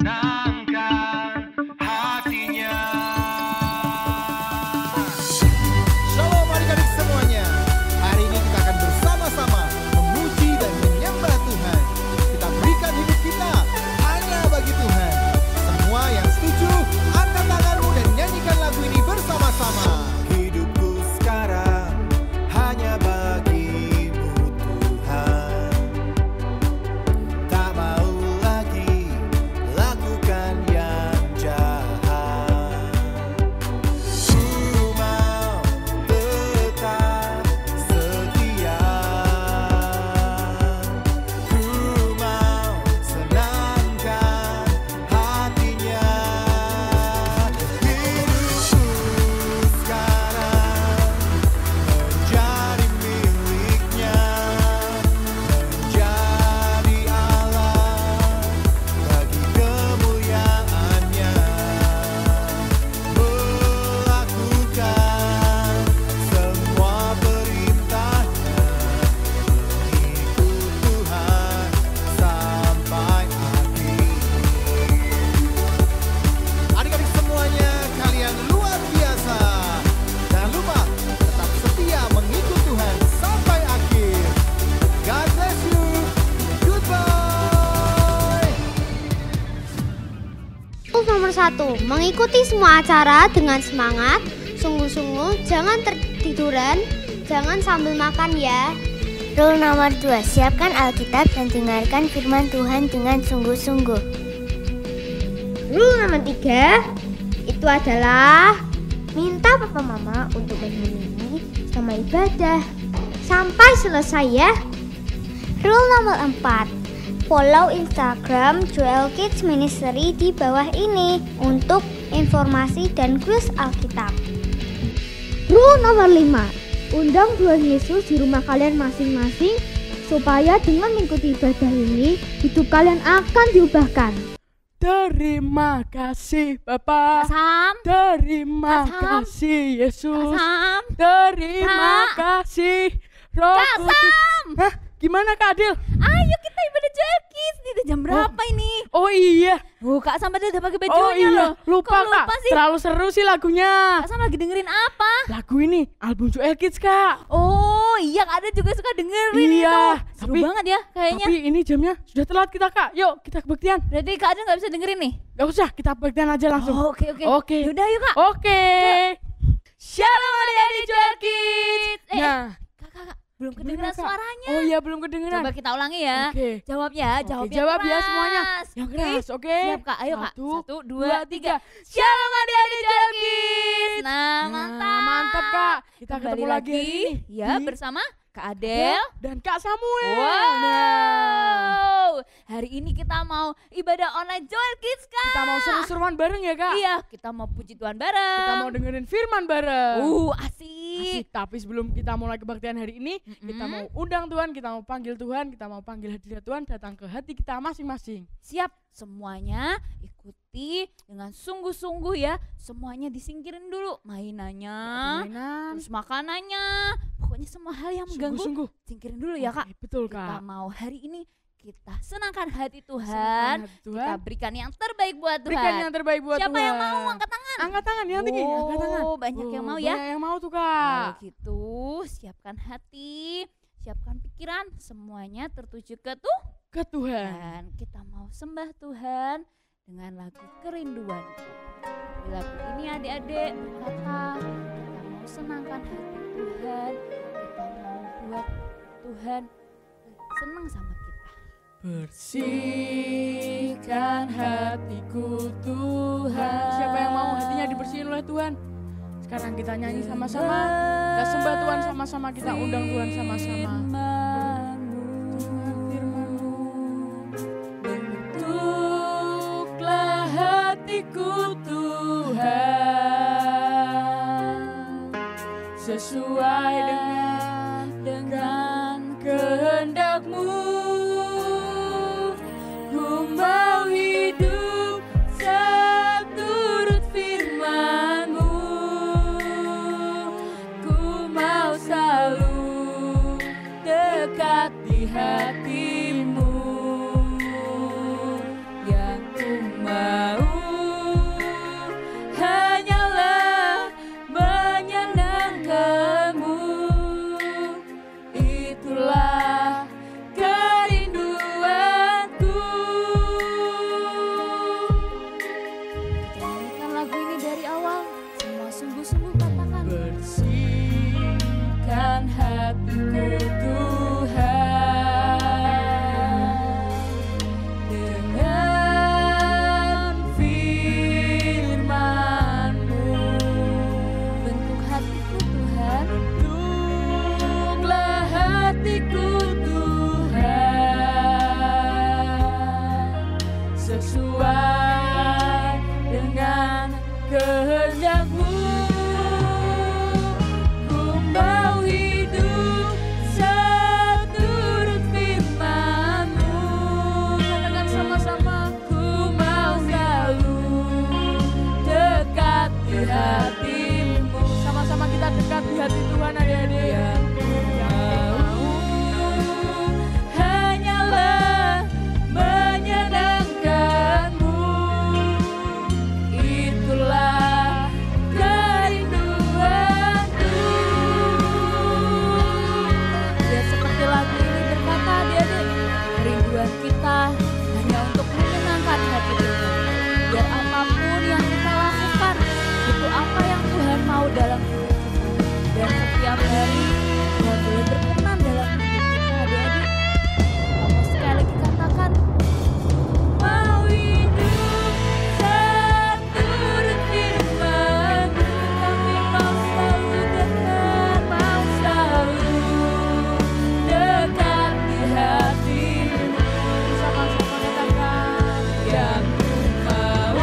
senangkan hatinya. Shalom adik-adik semuanya. Hari ini kita akan bersama-sama memuji dan menyembah Tuhan. Kita berikan hidup kita hanya bagi Tuhan. Semua yang setuju, angkat tanganmu dan nyanyikan lagu ini bersama-sama. Hidupku sekarang hanya bagimu Tuhan. Tak mau lagi lakukan yang jahat. Ku mau tetap setia. Ku mau senangkan hatinya. Hidupku sekarang menjadi miliknya, menjadi Allah bagi kemuliaannya, melakukan semua perintahnya, mengikut Tuhan sampai akhir. Adik-adik semuanya, kalian luar biasa. Jangan lupa tetap setia mengikut Tuhan sampai akhir. God bless you. Goodbye. Rules nomor 1, mengikuti semua acara dengan semangat, sungguh-sungguh, jangan tertiduran, jangan sambil makan ya. Rule nomor 2, siapkan Alkitab dan dengarkan firman Tuhan dengan sungguh-sungguh. Rule nomor 3, itu adalah minta papa mama untuk menemani sama ibadah sampai selesai ya. Rule nomor 4, follow Instagram Joel Kids Ministry di bawah ini untuk informasi dan kuis Alkitab. Rule nomor 5, undang Tuhan Yesus di rumah kalian masing-masing supaya dengan mengikuti ibadah ini hidup kalian akan diubahkan. Terima kasih Bapa. Sam, Terima Kak Sam. kasih Yesus. Sam, Terima Kak. kasih Roh Kak Kudus. Sam. Hah? Gimana Kak Adil? ayo kita ibadah Joel Kids. Ini udah jam berapa ini? Oh iya. Kak Sam udah pakai bajunya Oh iya. loh. Lupa Kok Kak. lupa sih? Terlalu seru sih lagunya. Kak Sam lagi dengerin apa? Lagu ini album Joel Kids Kak. Oh iya, Kak Ada juga suka dengerin Iya, itu. Seru tapi- banget ya kayaknya. Tapi ini jamnya sudah telat kita Kak. Yuk kita kebaktian. Berarti Kak Ada nggak bisa dengerin nih? Gak usah, kita kebaktian aja langsung. Oh, oke. Oke. Yaudah yuk Kak. Oke. Shalom adik-adik Joel Kids. Nah, Kak, belum gimana, kedengeran Kak? suaranya. Oh iya belum kedengeran. Coba kita ulangi ya. Oke. Jawab ya, Oke, jawab yang jawab ya keras. semuanya. Yang keras, oke. Siap Kak, ayo Kak. Satu, 1, 2, dua, 3. Shalom adik-adik Joel Kids. Nah, mantap. Mantap Kak. Kita Kembali ketemu lagi hari ini ya di bersama Kak Adel. dan Kak Samuel. Wow. Hari ini kita mau ibadah online Joel Kids Kak. Kita mau seru-seruan bareng ya Kak. Iya, kita mau puji Tuhan bareng. Kita mau dengerin firman bareng. Asik. Asik. Tapi sebelum kita mulai kebaktian hari ini, kita mau undang Tuhan, kita mau panggil Tuhan, kita mau panggil hadirat Tuhan datang ke hati kita masing-masing. Siap semuanya, ikuti dengan sungguh-sungguh ya. Semuanya disingkirin dulu, mainannya, Mainan. terus makanannya, pokoknya semua hal yang mengganggu Sungguh-sungguh. singkirin dulu ya Kak. Oke, betul Kita Kak. mau hari ini kita senangkan hati Tuhan. Senangkan hati Kita Tuhan. berikan yang terbaik buat Tuhan. Berikan yang terbaik buat Siapa Tuhan. yang mau angkat tangan? Angkat tangan yang tinggi, angkat tangan. Banyak yang mau ya. Banyak yang mau tuh Kalau Kak. gitu, siapkan hati, siapkan pikiran, semuanya tertuju ke Ke Tuhan. Tuhan. Kita mau sembah Tuhan dengan lagu Kerinduanku. Di lagu ini adik-adik berkata, kita mau senangkan hati Tuhan, kita mau buat Tuhan senang sama kita. Bersihkan hatiku Tuhan. Siapa yang mau hatinya dibersihin oleh Tuhan? Sekarang kita nyanyi sama-sama. Kita sembah Tuhan sama-sama. Kita undang Tuhan sama-sama. Firman-Mu, bentuklah hatiku Tuhan, sesuai dengan kehendak-Mu. Ku mau hidup seturut firman-Mu. Ku mau selalu dekat di hati-Mu. Yang ku mau dengan kehendak-Mu. Ku mau hidup seturut firman-Mu. Katakan sama-sama. Ku mau selalu dekat di hati-Mu. Sama-sama kita dekat di hati Tuhan adik-adik. Hanyalah menyenangkan-Mu. Itulah kerinduanku. Ya seperti lagu ini berkata adik-adik, kerinduan kita hanya untuk menyenangkan hati Tuhan. Biar apapun yang kita lakukan, itu apa yang Tuhan mau dalam hidup kita. Dan setiap hari Tuhan boleh berkenan dalam hidup kita adik-adik. Mau sekali lagi katakan, mau hidup seturut firman-Mu. Kami mau selalu dekat, mau selalu dekat di hati-Mu. Sama-sama katakan. Yang ku mau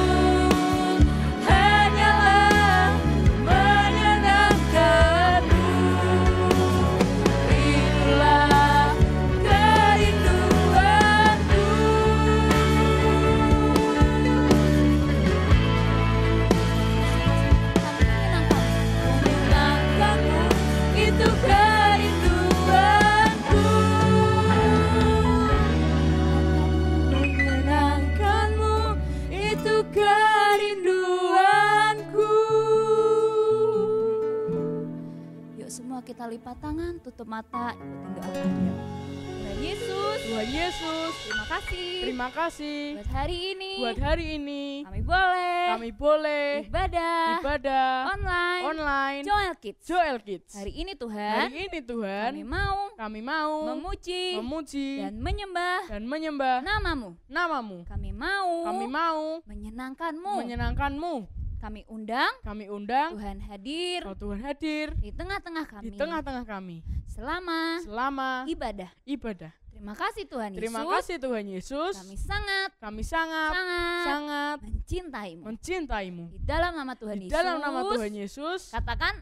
hanyalah menyenangkan-Mu. Itulah kerinduanku. Menyenangkan-Mu, itu kerinduanku. Menyenangkan-Mu, itu kerinduanku. Yuk semua kita lipat tangan, tutup mata, ikutin doa kami. Tuhan Yesus, Tuhan Yesus, terima kasih terima kasih buat hari ini. buat hari ini. Kami boleh Ibadah online online Joel Kids. Joel Kids. Hari ini Tuhan, Hari ini Tuhan, kami mau memuji dan menyembah nama-Mu. Namamu. Kami Kami mau menyenangkan-Mu. menyenangkan-Mu. Kami undang Kami undang Tuhan hadir Kau Tuhan hadir di tengah-tengah kami di tengah-tengah kami selama ibadah. Terima kasih Tuhan Yesus. Terima kasih Tuhan Yesus. Kami Kami sangat sangat mencintai-Mu. mencintai-Mu. Di dalam nama Tuhan Di Yesus. dalam nama Tuhan Yesus. Katakan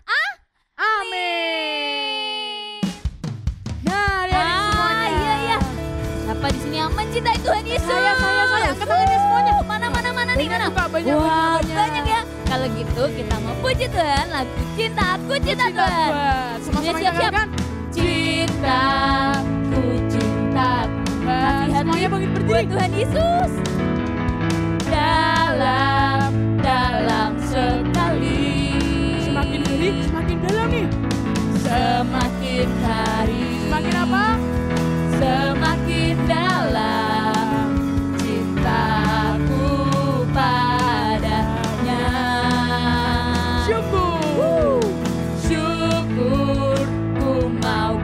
Amin. Nah, adik-adik semuanya. Iya. Siapa di sini yang mencintai Tuhan Yesus? Saya. Angkat tangannya semuanya. Mana nih, mana? Banyak, Wah, banyak. banyak ya. Kalau gitu kita mau puji Tuhan, lagu Cinta Aku Cinta Tuhan. Sama-sama Siap. kita kan? Cintaku cinta Tuhan. Kasih Semuanya hati bangkit buat berdiri. Tuhan Yesus. Dalam sekali. Semakin hari, semakin dalam nih. Semakin hari. Semakin apa? Semakin dalam cintaku padanya. Syukur. Syukur, ku mau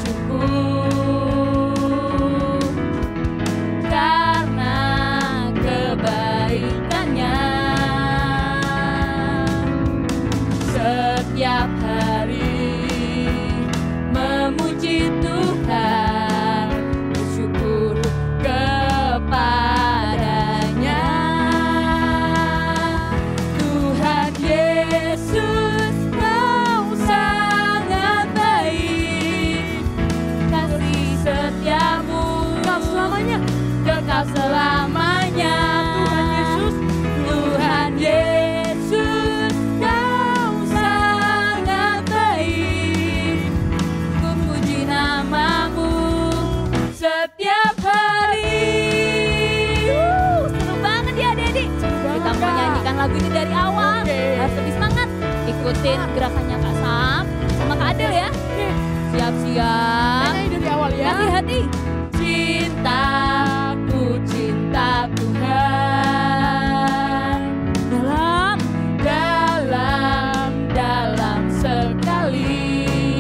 bersyukur karena kebaikannya. Setiap hari memuji Tuhan, bersyukur kepadanya. Tuhan Yesus, Kau sangat baik, kasih setiamu Kau selamanya. kekal selamanya. Tuhan Yesus, Kau sangat baik, ku puji namamu setiap hari. Seru banget ya adik-adik. Kita mau nyanyikan lagu ini dari awal. Oke. Harus lebih semangat. Ikutin gerakannya Kak Sam sama Kak Adel ya. Siap-siap. Nyanyi dari awal ya. Kasih hati. Cintaku cinta Tuhan. Dalam sekali.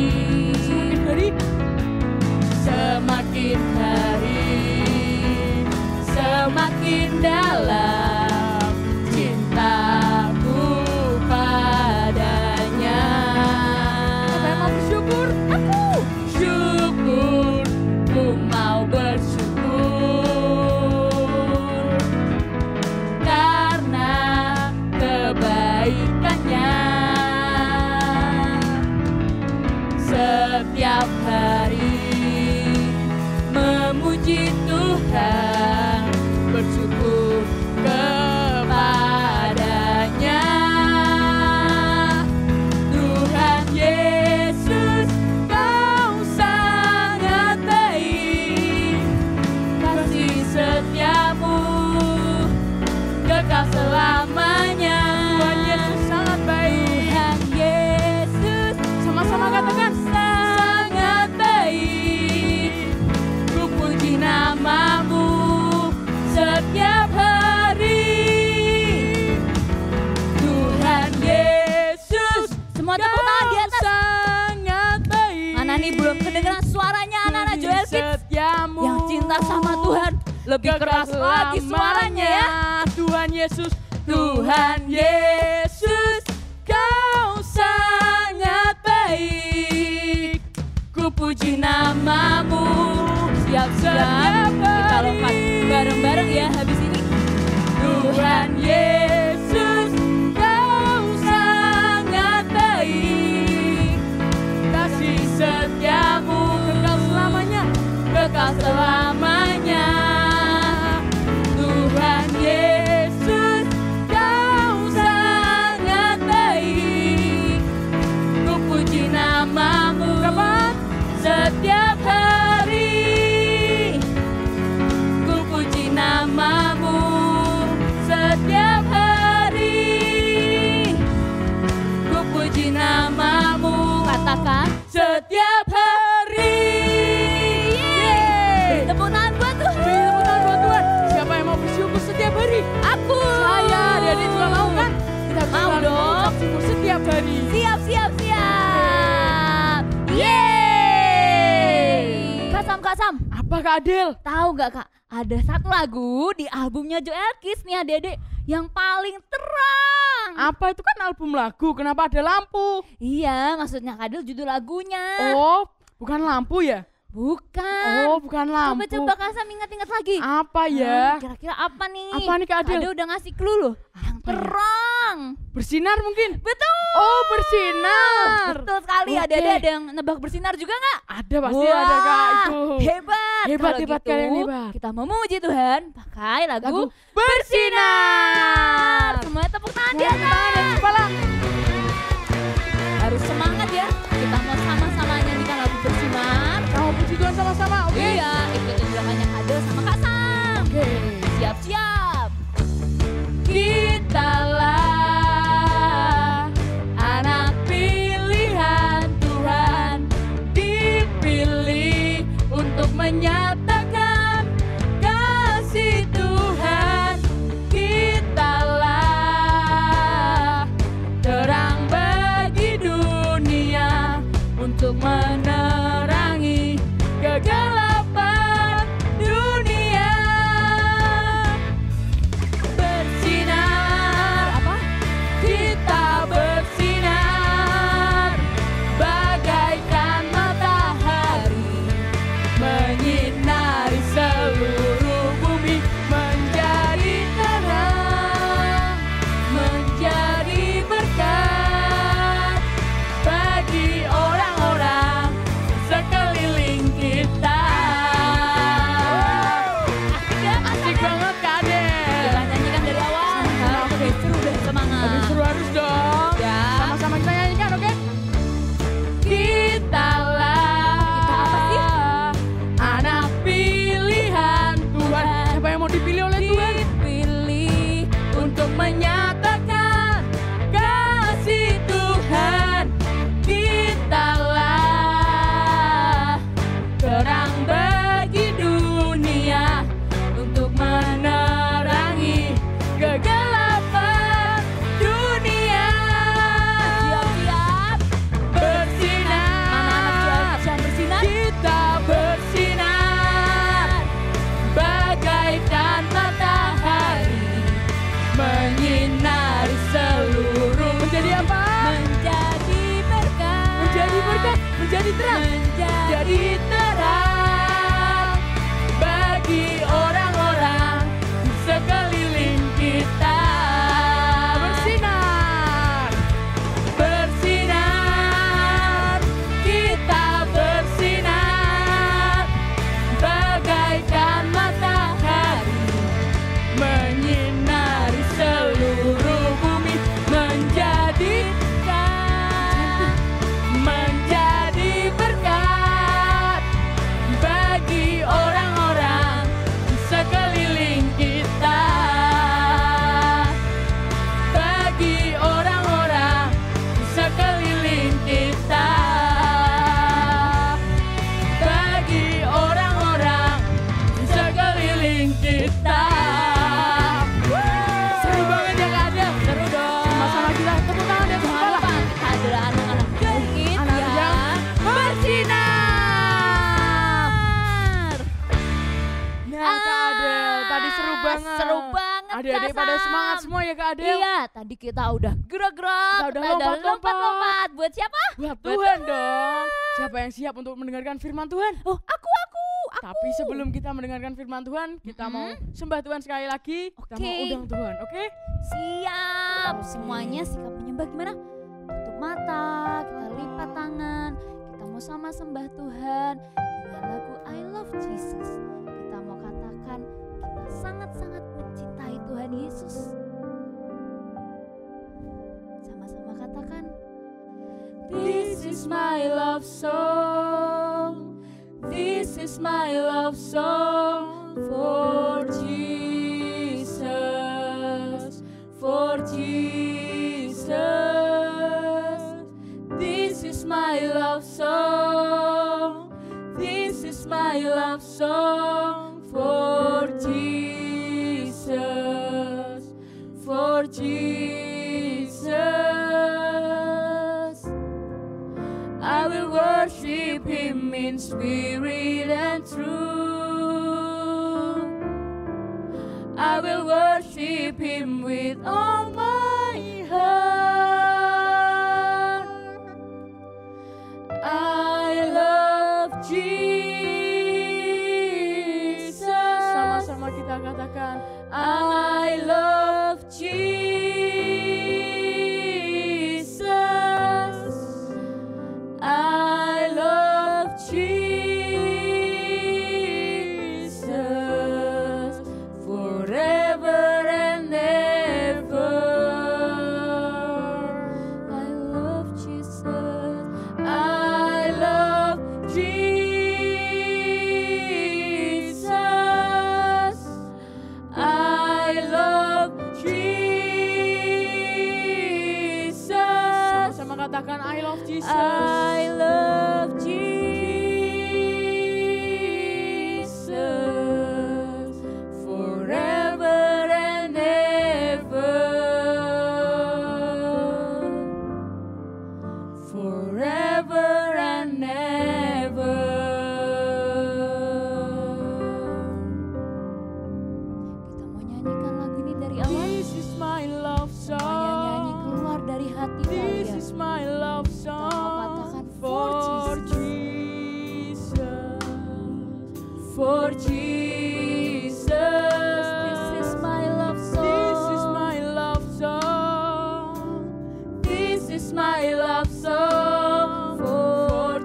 Semakin hari, semakin dalam cintaku padanya. Siapa yang mau bersyukur? Aku syukur, ku mau bersyukur Lebih keras lagi suaranya ya. Tuhan Yesus, Tuhan Yesus, Kau sangat baik. Ku puji namamu. Siap-siap kita lompat bareng-bareng ya habis ini. Tuhan Yesus, Kau sangat baik. Kasih setiamu kekal selamanya, kekal selamanya. Tuhan Yesus, Kau sangat baik. Ku puji namamu. Kapan? Setiap hari. Ku puji namamu. Setiap hari. Ku puji namamu. Katakan Setiap hari. Yeay. tepuk tangan buat Tuhan. Beri tepuk tangan buat Tuhan. Siapa yang mau bersyukur setiap hari? Aku. Saya, adik-adik juga mau kan? Kita bisa Mau selalu dong. mengucap syukur setiap hari. Siap. Yeay. Kak Sam. Apa Kak Adel? Tahu nggak Kak? Ada satu lagu di albumnya Joel Kids nih adik-adik yang paling terang. Apa itu kan album lagu? Kenapa ada lampu? Iya, maksudnya Kak Adel judul lagunya. Oh, bukan lampu ya? Bukan. Oh, bukan lampu. Coba Kak Sam ingat-ingat lagi. Apa ya? Kira-kira apa nih? Apa nih Kak Adel? Kak Adel udah ngasih clue loh. Yang Apa ya? terang. Bersinar mungkin? Betul. Oh, bersinar. Betul sekali. Oke. Adik-adik ada yang nebak bersinar juga nggak? Ada pasti ada Kak itu. Hebat. Hebat, Kalau hebat, gitu, kalian hebat. Kita memuji Tuhan pakai lagu Lagu Bersinar. Semuanya tepuk tangan di Tepuk tangan atas. dan kepala. Harus semangat ya. Kita mau sama-sama nyanyikan lagu Bersinar. Mau puji Tuhan sama-sama, oke? Iya, ikutin gerakannya Kak Adel sama Kak Sam. Oke. Siap-siap. Kitalah anak pilihan Tuhan, dipilih untuk menyatakan kasih Tuhan. Adik-adik pada semangat semua ya Kak Adel. Iya, tadi kita udah gerak-gerak, Kita udah lompat-lompat. Buat siapa? Buat Tuhan dong. Siapa yang siap untuk mendengarkan firman Tuhan? Oh, aku. Tapi sebelum kita mendengarkan firman Tuhan, kita mau sembah Tuhan sekali lagi. Kita mau Oke. undang Tuhan, oke? Siap. Semuanya sikap menyembah gimana? Tutup mata, kita lipat tangan. Kita mau sama sembah Tuhan dengan lagu I Love Jesus. Kita mau katakan kita sangat-sangat mencintai Tuhan Yesus. Sama-sama katakan, This is my love song. This is my love song for Jesus, for Jesus. This is my love song. This is my love song for Jesus, for Jesus. I will worship Him in spirit and truth. I will worship Him with all my heart. I love Jesus. Sama-sama kita katakan, I love Jesus. I love Jesus forever and ever. I love Jesus. I love Jesus. I love Jesus. sama-sama katakan I love Jesus. I love Jesus forever and ever. Forever and ever. Kita mau nyanyikan lagu ini dari awal. This is my love Semuanya nyanyi song. keluar dari hati This kalian. is my love katakan, song for Jesus. For Jesus, this is my love song. This is my love song. This is my love song. For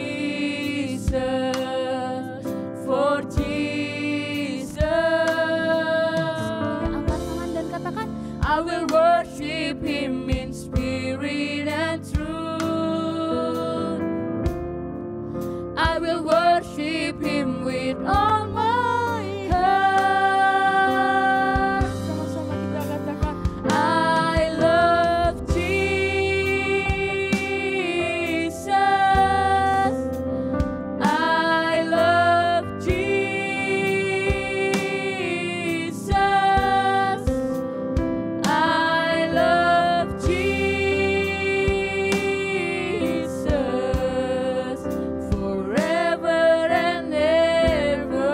Jesus, for Jesus. Semuanya angkat tangan dan katakan, I will worship Him in spirit and truth. I will worship Him with all my heart. Sama-sama kita katakan I love Jesus. I love Jesus. I love Jesus forever and ever.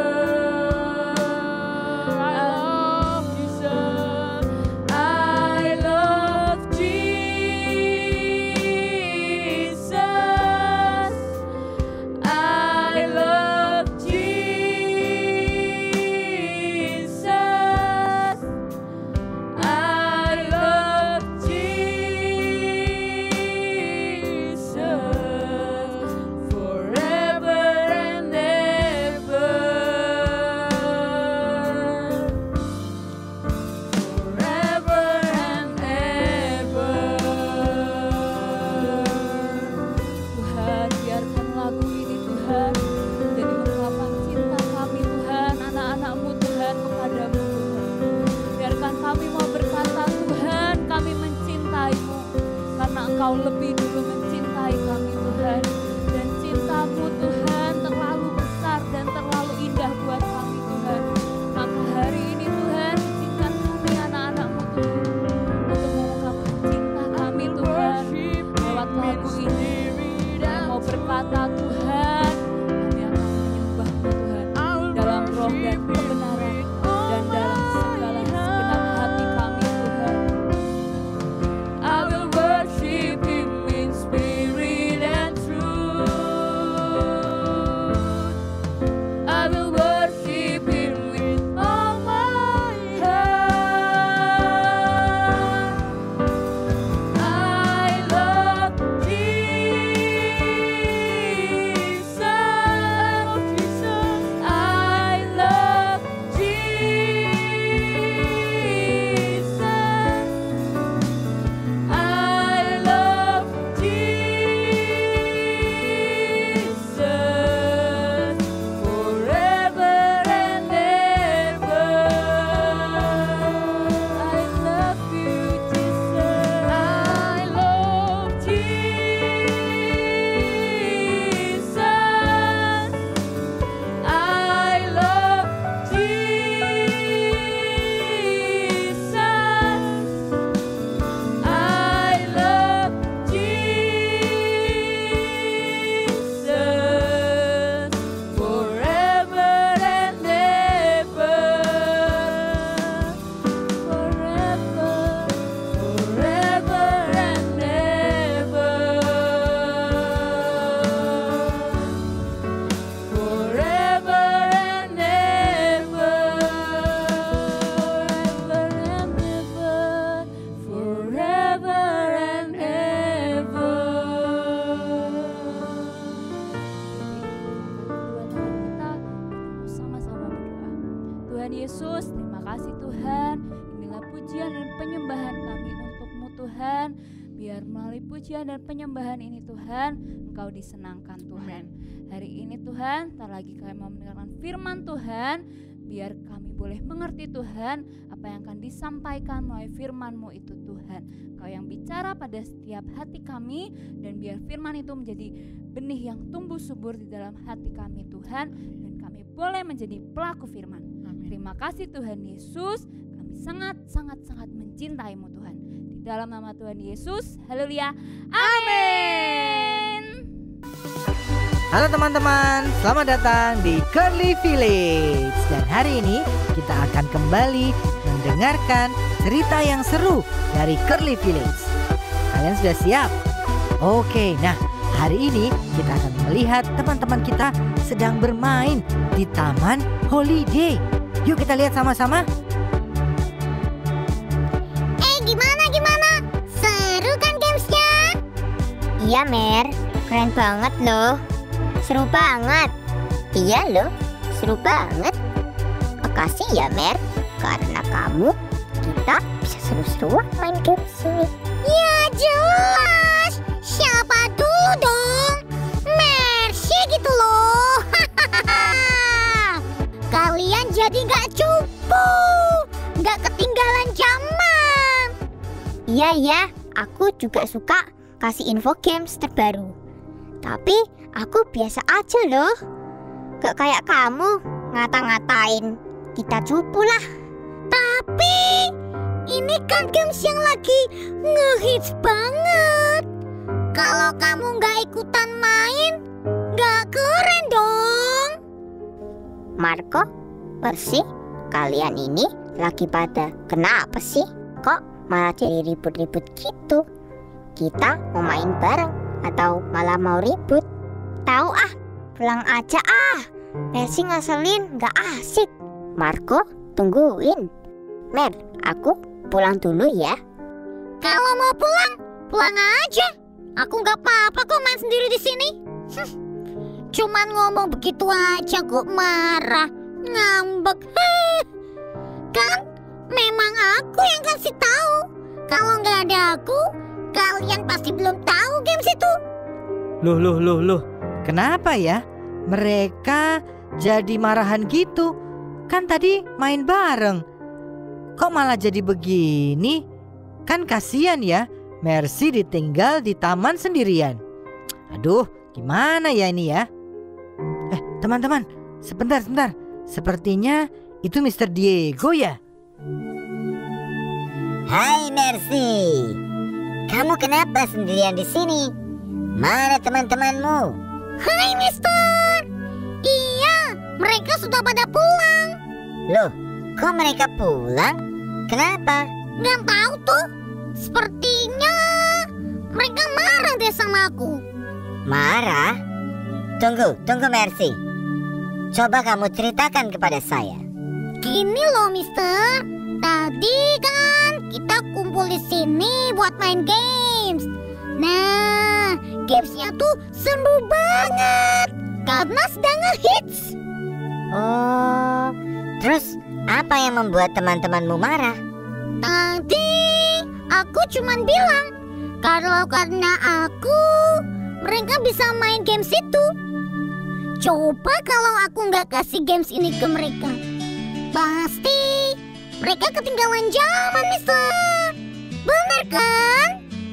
I love Jesus. I love Jesus. I love Jesus. I love Jesus forever and ever. Forever and ever. Tuhan, biarkan lagu ini Tuhan menjadi ungkapan cinta kami Tuhan, anak-anak-Mu Tuhan kepadamu Tuhan. Biarkan kami mau berkata Tuhan, kami mencintai-Mu karena Engkau lebih dulu mencintai kami Tuhan. Dan cinta-Mu Tuhan terlalu besar dan terlalu indah buat kami Tuhan. Maka hari ini Tuhan, izinkan kami anak-anak-Mu Tuhan untuk mengungkapkan cinta kami Tuhan lewat lagu ini. Kami mau berkata Tuhan, kami akan menyembah-Mu Tuhan dalam roh dan kebenaran dan dalam segala segenap Tuhan. Biar melalui pujian dan penyembahan ini Tuhan, Engkau disenangkan Tuhan. Hari ini Tuhan, tak lagi kami mau mendengarkan firman Tuhan, biar kami boleh mengerti Tuhan apa yang akan disampaikan melalui firman-Mu itu Tuhan. Engkau yang bicara pada setiap hati kami, dan biar firman itu menjadi benih yang tumbuh subur di dalam hati kami Tuhan, dan kami boleh menjadi pelaku firman. Amin. Terima kasih Tuhan Yesus, kami sangat mencintai-Mu Tuhan. Di dalam nama Tuhan Yesus, haleluya, amin. Halo teman-teman, selamat datang di Curly Village. Dan hari ini kita akan kembali mendengarkan cerita yang seru dari Curly Village. Kalian sudah siap? Oke, nah hari ini kita akan melihat teman-teman kita sedang bermain di Taman Holiday. Yuk kita lihat sama-sama. Gimana? Seru kan gamesnya? Iya Mer, keren banget loh. Seru banget. Iya loh, seru banget. Makasih ya Mer, karena kamu kita bisa seru-seruan main games ini. Ya jelas, siapa dulu dong? Mercy gitu loh. Kalian jadi gak cupu, gak ketinggalan zaman. Iya, aku juga suka kasih info games terbaru. Tapi aku biasa aja loh. Gak kayak kamu ngata-ngatain kita cupu lah. Tapi ini kan games yang lagi ngehits banget. Kalau kamu gak ikutan main, gak keren dong. Marco, Percy, kalian ini lagi pada kenapa sih? Kok malah jadi ribut-ribut gitu? Kita mau main bareng atau malah mau ribut? Tahu ah, pulang aja ah. Percy ngaselin gak asik. Marco, tungguin. Mer, aku pulang dulu ya. Kalau mau pulang aja. Aku gak apa-apa kok main sendiri di sini. Cuman ngomong begitu aja kok marah, ngambek. Kan memang aku yang kasih tahu. Kalau nggak ada aku, kalian pasti belum tahu games itu. Loh. Kenapa ya? Mereka jadi marahan gitu. Kan tadi main bareng. Kok malah jadi begini? Kan kasihan ya, Mercy ditinggal di taman sendirian. Aduh, gimana ya ini ya? Teman-teman, sebentar. Sepertinya itu Mr. Diego ya? Hai Mercy, kamu kenapa sendirian di sini? Mana teman-temanmu? Hai Mister. Iya, mereka sudah pada pulang. Loh, kok mereka pulang? Kenapa? Nggak tahu tuh. Sepertinya mereka marah deh sama aku. Marah? Tunggu Mercy. Coba kamu ceritakan kepada saya. Gini loh Mister, tadi kan kita kumpul di sini buat main games. Nah, gamesnya tuh seru banget karena sedang ngehits. Oh, terus apa yang membuat teman-temanmu marah? Tadi aku cuman bilang kalau karena aku, mereka bisa main games itu. Coba kalau aku nggak kasih games ini ke mereka, pasti mereka ketinggalan zaman, Mister. Benar kan?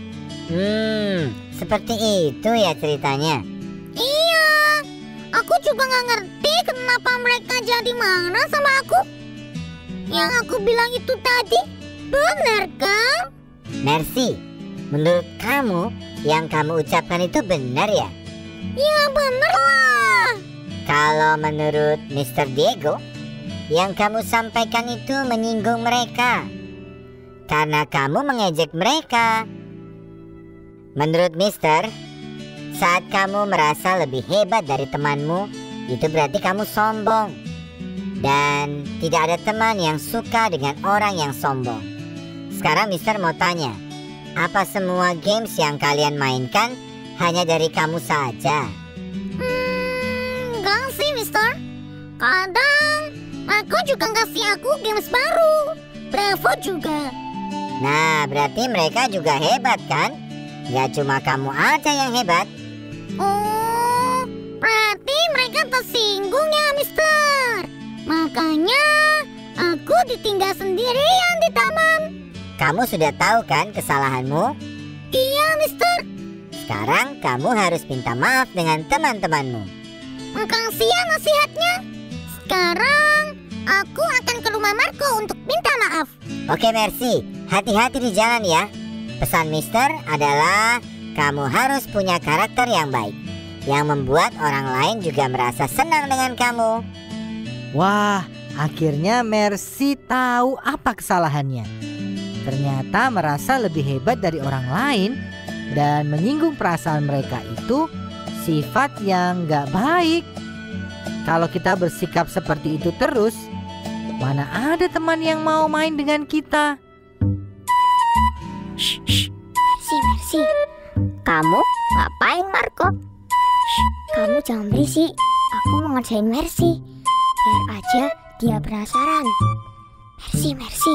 Seperti itu ya ceritanya. Iya, aku juga nggak ngerti kenapa mereka jadi marah sama aku. Yang aku bilang itu tadi, benar kan? Mercy, menurut kamu yang kamu ucapkan itu benar ya? Ya benar lah. Kalau menurut Mr. Diego, yang kamu sampaikan itu menyinggung mereka karena kamu mengejek mereka. Menurut Mister, saat kamu merasa lebih hebat dari temanmu, itu berarti kamu sombong. Dan tidak ada teman yang suka dengan orang yang sombong. Sekarang Mister mau tanya, apa semua games yang kalian mainkan hanya dari kamu saja? Enggak sih Mister. Kadang aku juga kasih aku games baru. Bravo juga. Nah, berarti mereka juga hebat kan? Gak cuma kamu aja yang hebat. Oh, berarti mereka tersinggung ya, Mister. Makanya aku ditinggal sendirian di taman. Kamu sudah tahu kan kesalahanmu? Iya, Mister. Sekarang kamu harus minta maaf dengan teman-temanmu. Makasih ya nasihatnya. Sekarang aku akan ke rumah Marco untuk minta maaf. Oke, Mercy. Hati-hati di jalan ya. Pesan Mister adalah kamu harus punya karakter yang baik, yang membuat orang lain juga merasa senang dengan kamu. Wah, akhirnya Mercy tahu apa kesalahannya. Ternyata merasa lebih hebat dari orang lain dan menyinggung perasaan mereka itu sifat yang gak baik. Kalau kita bersikap seperti itu terus, mana ada teman yang mau main dengan kita? Mercy. Kamu ngapain, Marco? Kamu jangan berisik. Aku mau ngerjain Mercy. Biar aja dia penasaran. Mercy.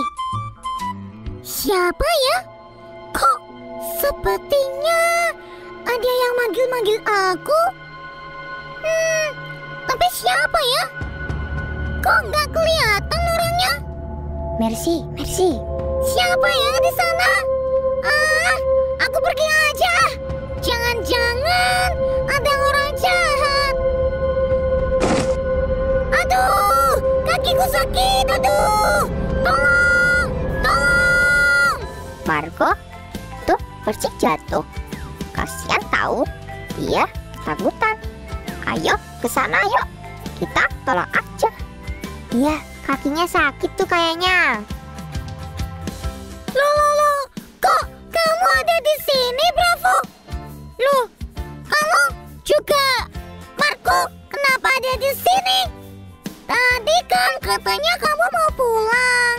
Siapa ya? Kok sepertinya ada yang manggil-manggil aku? Tapi siapa ya? Kok nggak kelihatan orangnya? Mercy. Siapa ya di sana? Aku pergi aja. Jangan-jangan ada orang jahat. Aduh, kakiku sakit. Aduh, tolong. Marco, tuh Percy jatuh. Kasian tahu, dia ketakutan. Ayo ke sana yuk. Kita tolong aja. Iya, kakinya sakit tuh kayaknya. Loh, kok kamu ada di sini, Bravo? Loh, kamu juga, Marco, kenapa ada di sini? Tadi kan katanya kamu mau pulang.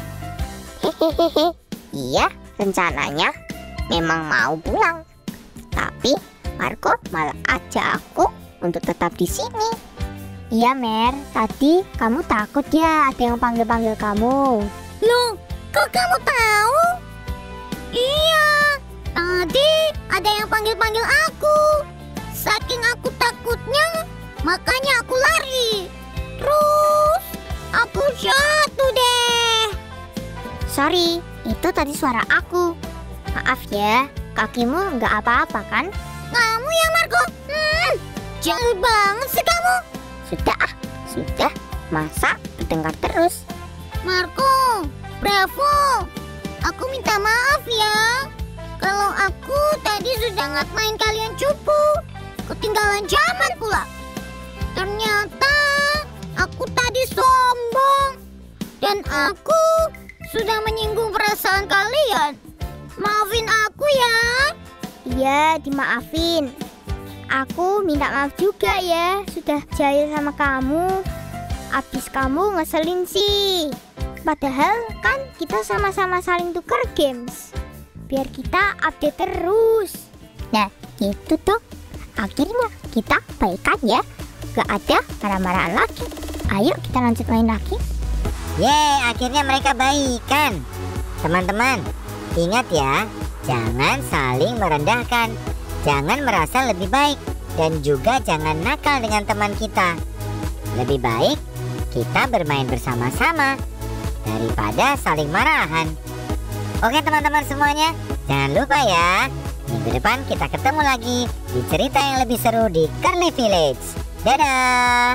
Hehehe, iya, rencananya memang mau pulang. Tapi Marco malah ajak aku untuk tetap di sini. Iya, Mer, tadi kamu takut ya ada yang panggil-panggil kamu. Loh, kok kamu tahu? Iya, tadi ada yang panggil-panggil aku. Saking aku takutnya, makanya aku lari. Terus aku jatuh deh. Sorry, itu tadi suara aku. Maaf ya, kakimu nggak apa-apa kan? Kamu ya, Marco? Jauh banget sih kamu. Sudah. Masa dengar terus? Marco, Bravo, aku minta maaf ya. Kalau aku tadi sudah main kalian cupu. Ketinggalan zaman pula. Ternyata aku tadi sombong. Dan aku sudah menyinggung perasaan kalian. Maafin aku ya. Iya, dimaafin. Aku minta maaf juga ya, sudah jahil sama kamu. Abis kamu ngeselin sih. Padahal kan kita sama-sama saling tuker games, biar kita update terus. Nah, gitu dong. Akhirnya kita baikan ya. Gak ada marah-marahan lagi. Ayo kita lanjut main lagi. Yeay, akhirnya mereka baikan. Teman-teman, ingat ya, jangan saling merendahkan. Jangan merasa lebih baik. Dan juga jangan nakal dengan teman kita. Lebih baik kita bermain bersama-sama daripada saling marahan. Oke teman-teman semuanya, jangan lupa ya, minggu depan kita ketemu lagi di cerita yang lebih seru di Curly Village. Dadah.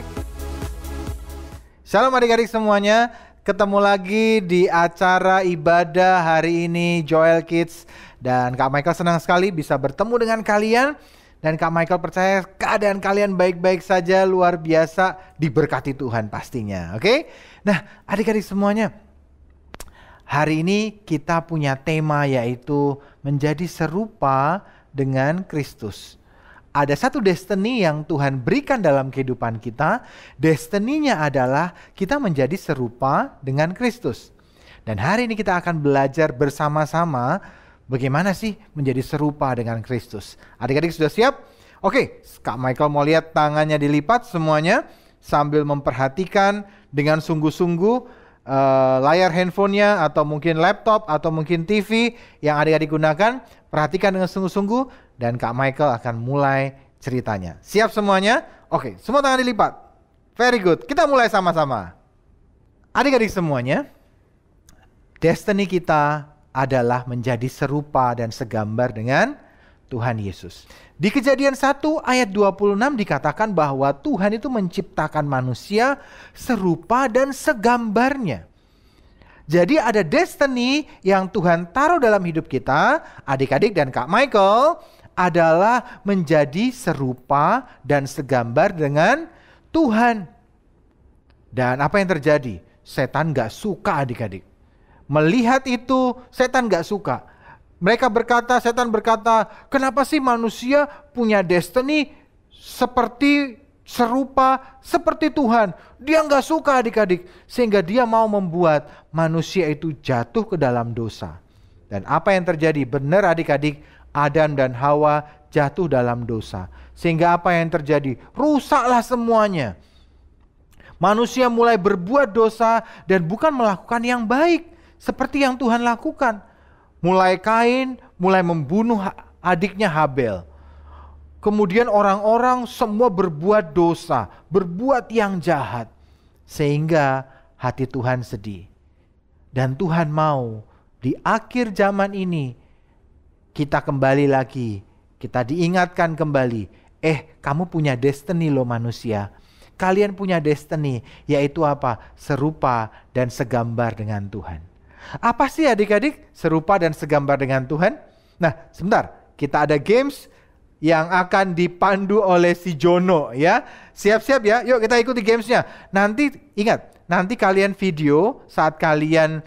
Shalom adik-adik semuanya, ketemu lagi di acara ibadah hari ini Joel Kids. Dan Kak Michael senang sekali bisa bertemu dengan kalian. Dan Kak Michael percaya keadaan kalian baik-baik saja, luar biasa, diberkati Tuhan pastinya. Oke? Nah adik-adik semuanya, hari ini kita punya tema yaitu menjadi serupa dengan Kristus. Ada satu destiny yang Tuhan berikan dalam kehidupan kita. Destiny-nya adalah kita menjadi serupa dengan Kristus. Dan hari ini kita akan belajar bersama-sama bagaimana sih menjadi serupa dengan Kristus. Adik-adik sudah siap? Oke, Kak Michael mau lihat tangannya dilipat semuanya sambil memperhatikan dengan sungguh-sungguh layar handphonenya atau mungkin laptop atau mungkin TV yang adik-adik gunakan, perhatikan dengan sungguh-sungguh dan Kak Michael akan mulai ceritanya. Siap semuanya? Oke, semua tangan dilipat. Very good. Kita mulai sama-sama. Adik-adik semuanya, destiny kita adalah menjadi serupa dan segambar dengan Tuhan Yesus. Di Kejadian 1 ayat 26 dikatakan bahwa Tuhan itu menciptakan manusia serupa dan segambarnya. Jadi ada destiny yang Tuhan taruh dalam hidup kita, adik-adik dan Kak Michael, adalah menjadi serupa dan segambar dengan Tuhan. Dan apa yang terjadi? Setan gak suka adik-adik. Melihat itu, setan gak suka. Setan berkata, kenapa sih manusia punya destiny serupa seperti Tuhan? Dia nggak suka adik-adik, sehingga dia mau membuat manusia itu jatuh ke dalam dosa. Dan apa yang terjadi? Benar adik-adik, Adam dan Hawa jatuh dalam dosa. Sehingga apa yang terjadi? Rusaklah semuanya. Manusia mulai berbuat dosa dan bukan melakukan yang baik seperti yang Tuhan lakukan. Mulai Kain, mulai membunuh adiknya Habel. Kemudian orang-orang semua berbuat dosa, berbuat yang jahat. Sehingga hati Tuhan sedih. Dan Tuhan mau di akhir zaman ini kita kembali lagi. Kita diingatkan kembali. Kamu punya destiny loh manusia. Kalian punya destiny, yaitu apa? Serupa dan segambar dengan Tuhan. Apa sih adik-adik serupa dan segambar dengan Tuhan? Nah, sebentar. Kita ada games yang akan dipandu oleh si Jono ya. Siap-siap ya. Yuk kita ikuti gamesnya. Nanti ingat, nanti kalian video saat kalian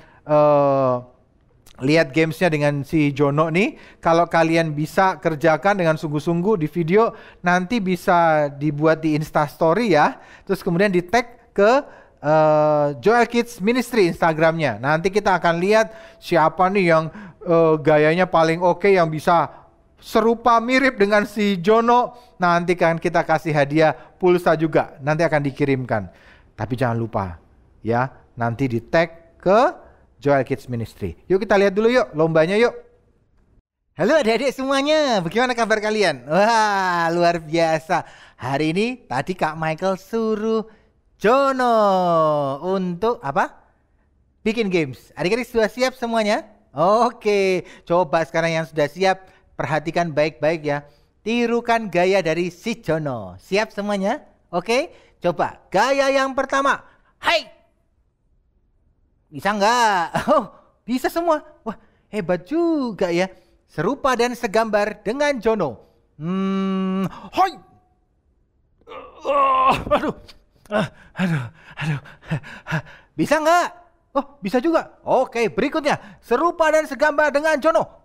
lihat gamesnya dengan si Jono nih. Kalau kalian bisa kerjakan dengan sungguh-sungguh di video, nanti bisa dibuat di Instastory ya. Terus kemudian di tag ke Joel Kids Ministry Instagramnya. Nanti kita akan lihat siapa nih yang gayanya paling oke, yang bisa serupa mirip dengan si Jono. Nanti kan kita kasih hadiah pulsa juga. Nanti akan dikirimkan. Tapi jangan lupa ya, nanti di tag ke Joel Kids Ministry. Yuk kita lihat dulu yuk lombanya yuk. Halo adik-adik semuanya, bagaimana kabar kalian? Wah, luar biasa. Hari ini tadi Kak Michael suruh Jono untuk apa? Bikin games. Adik-adik sudah siap semuanya? Oke, coba sekarang yang sudah siap, perhatikan baik-baik ya. Tirukan gaya dari si Jono. Siap semuanya? Oke, coba gaya yang pertama. Hai! Bisa nggak? Oh, bisa semua. Wah, hebat juga ya. Serupa dan segambar dengan Jono. Hai! Aduh. Bisa nggak? Oh, bisa juga. Oke, berikutnya. Serupa dan segambar dengan Jono.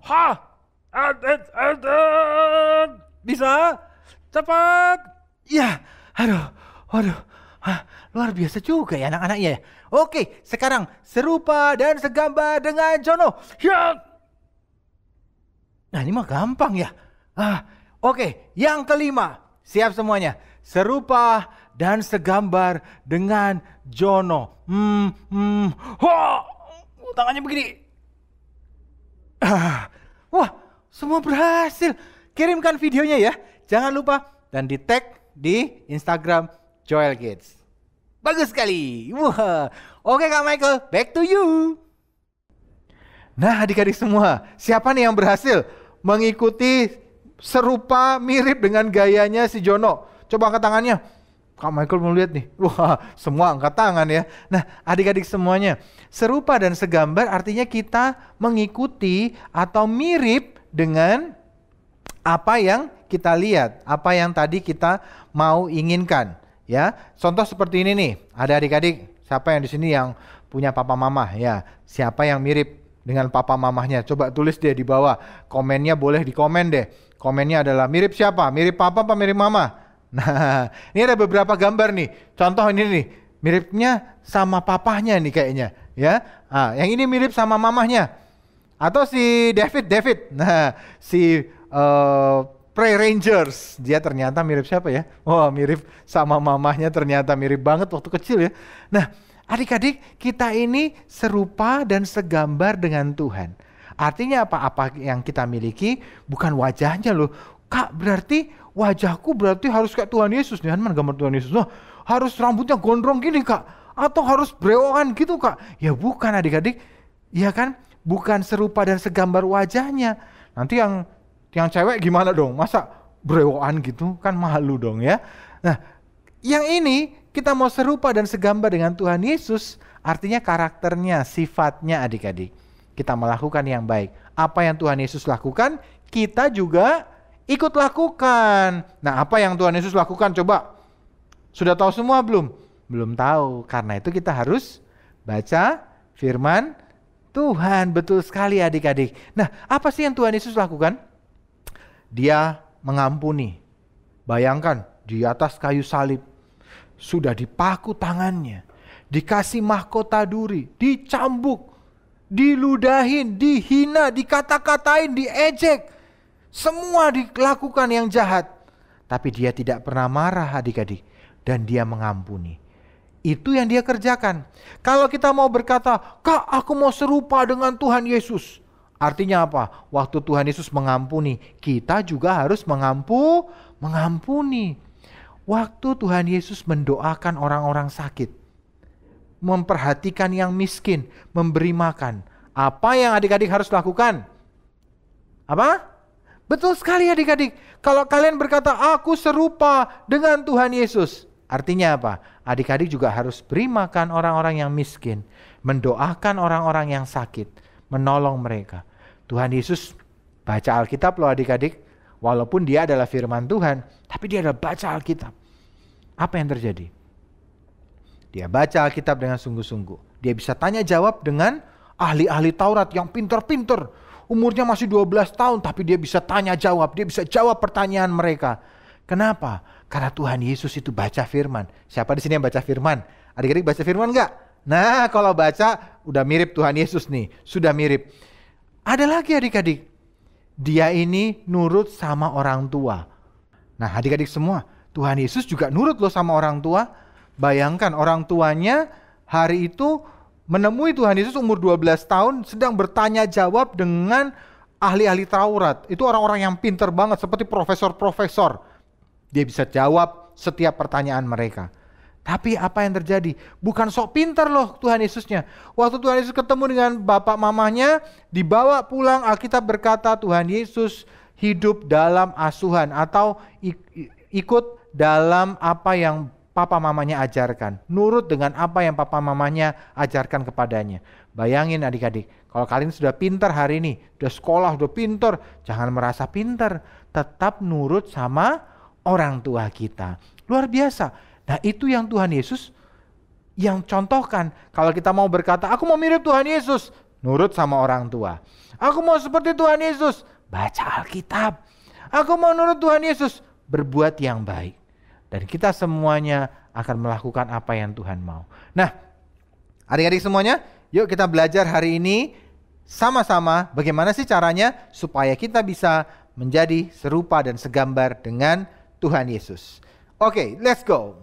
Bisa? Cepat. Ya, waduh. Luar biasa juga ya anak-anaknya ya. Oke, sekarang serupa dan segambar dengan Jono. Ya. Nah, ini mah gampang ya. Oke, yang kelima. Siap semuanya. Serupa dan segambar dengan Jono. Tangannya begini. Wah, semua berhasil. Kirimkan videonya ya. Jangan lupa dan di tag di Instagram Joel Kids. Bagus sekali. Wah. Oke Kak Michael, back to you. Nah adik-adik semua, siapa nih yang berhasil mengikuti serupa mirip dengan gayanya si Jono? Coba angkat tangannya. Kak Michael mau lihat nih. Wah, semua angkat tangan ya. Nah, adik-adik semuanya, serupa dan segambar artinya kita mengikuti atau mirip dengan apa yang kita lihat, apa yang tadi kita mau inginkan, ya. Contoh seperti ini nih. Ada adik-adik, siapa yang di sini yang punya papa mama ya? Siapa yang mirip dengan papa mamahnya? Coba tulis deh di bawah. Komennya boleh di komen deh. Komennya adalah mirip siapa? Mirip papa apa mirip mama? Nah, ini ada beberapa gambar nih. Contoh ini nih, miripnya sama papahnya nih kayaknya, ya. Yang ini mirip sama mamahnya. Atau si David. Nah, si Prey Rangers, dia ternyata mirip siapa ya? Wah, mirip sama mamahnya, ternyata mirip banget waktu kecil ya. Nah, Adik-adik, kita ini serupa dan segambar dengan Tuhan. Artinya apa yang kita miliki bukan wajahnya loh. Kak, berarti wajahku berarti harus kayak Tuhan Yesus nih. Mana gambar Tuhan Yesus? Loh, harus rambutnya gondrong gini Kak. Atau harus brewokan gitu Kak. Ya bukan adik-adik. Ya kan? Bukan serupa dan segambar wajahnya. Nanti yang cewek gimana dong? Masa brewokan gitu? Kan malu dong ya. Nah, yang ini kita mau serupa dan segambar dengan Tuhan Yesus. Artinya karakternya, sifatnya adik-adik. Kita melakukan yang baik. Apa yang Tuhan Yesus lakukan, kita juga ikut lakukan. Nah, apa yang Tuhan Yesus lakukan coba? Sudah tahu semua belum? Belum tahu. Karena itu kita harus baca firman Tuhan. Betul sekali adik-adik. Nah, apa sih yang Tuhan Yesus lakukan? Dia mengampuni. Bayangkan di atas kayu salib. Sudah dipaku tangannya. Dikasih mahkota duri. Dicambuk. Diludahin, dihina, dikata-katain, diejek. Semua dilakukan yang jahat. Tapi dia tidak pernah marah adik-adik. Dan dia mengampuni. Itu yang dia kerjakan. Kalau kita mau berkata, Kak, aku mau serupa dengan Tuhan Yesus. Artinya apa? Waktu Tuhan Yesus mengampuni, kita juga harus mengampuni. Waktu Tuhan Yesus mendoakan orang-orang sakit. Memperhatikan yang miskin, memberi makan. Apa yang adik-adik harus lakukan? Apa? Betul sekali adik-adik. Kalau kalian berkata, aku serupa dengan Tuhan Yesus. Artinya apa? Adik-adik juga harus beri makan orang-orang yang miskin. Mendoakan orang-orang yang sakit. Menolong mereka. Tuhan Yesus baca Alkitab loh adik-adik. Walaupun dia adalah firman Tuhan. Tapi dia adalah baca Alkitab. Apa yang terjadi? Dia baca Alkitab dengan sungguh-sungguh. Dia bisa tanya jawab dengan ahli-ahli Taurat yang pintar-pintar. Umurnya masih 12 tahun tapi dia bisa tanya jawab. Dia bisa jawab pertanyaan mereka. Kenapa? Karena Tuhan Yesus itu baca firman. Siapa di sini yang baca firman? Adik-adik baca firman enggak? Nah, kalau baca udah mirip Tuhan Yesus nih. Sudah mirip. Ada lagi adik-adik. Dia ini nurut sama orang tua. Nah, adik-adik semua, Tuhan Yesus juga nurut loh sama orang tua. Bayangkan orang tuanya hari itu menemui Tuhan Yesus umur 12 tahun sedang bertanya jawab dengan ahli-ahli Taurat. Itu orang-orang yang pintar banget seperti profesor-profesor. Dia bisa jawab setiap pertanyaan mereka. Tapi apa yang terjadi? Bukan sok pintar loh Tuhan Yesusnya. Waktu Tuhan Yesus ketemu dengan bapak mamanya, dibawa pulang, Alkitab berkata Tuhan Yesus hidup dalam asuhan atau ikut dalam apa yang papa mamanya ajarkan. Nurut dengan apa yang papa mamanya ajarkan kepadanya. Bayangin adik-adik, kalau kalian sudah pintar hari ini, sudah sekolah, sudah pintar, jangan merasa pintar. Tetap nurut sama orang tua kita. Luar biasa. Nah, itu yang Tuhan Yesus yang contohkan. Kalau kita mau berkata, aku mau mirip Tuhan Yesus, nurut sama orang tua. Aku mau seperti Tuhan Yesus, baca Alkitab. Aku mau nurut Tuhan Yesus, berbuat yang baik. Dan kita semuanya akan melakukan apa yang Tuhan mau. Nah, adik-adik semuanya, yuk kita belajar hari ini sama-sama bagaimana sih caranya supaya kita bisa menjadi serupa dan segambar dengan Tuhan Yesus. Oke, let's go.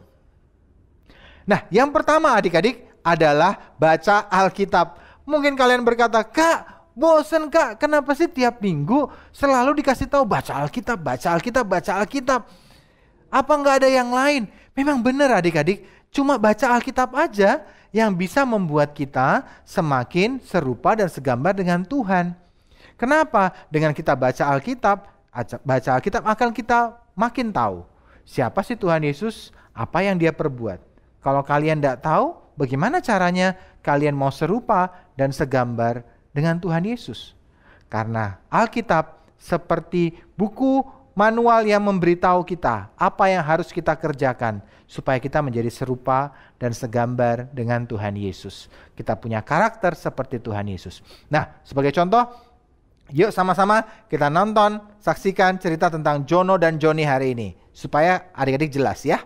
Nah, yang pertama adik-adik adalah baca Alkitab. Mungkin kalian berkata, Kak, bosen Kak, kenapa sih tiap minggu selalu dikasih tahu baca Alkitab, baca Alkitab, baca Alkitab? Apa nggak ada yang lain? Memang benar adik-adik, cuma baca Alkitab aja yang bisa membuat kita semakin serupa dan segambar dengan Tuhan. Kenapa? Dengan kita baca Alkitab akan kita makin tahu siapa sih Tuhan Yesus, apa yang dia perbuat. Kalau kalian tidak tahu, bagaimana caranya kalian mau serupa dan segambar dengan Tuhan Yesus? Karena Alkitab seperti buku manual yang memberitahu kita apa yang harus kita kerjakan supaya kita menjadi serupa dan segambar dengan Tuhan Yesus. Kita punya karakter seperti Tuhan Yesus. Nah, sebagai contoh, yuk sama-sama kita nonton, saksikan cerita tentang Jono dan Joni hari ini. Supaya adik-adik jelas ya.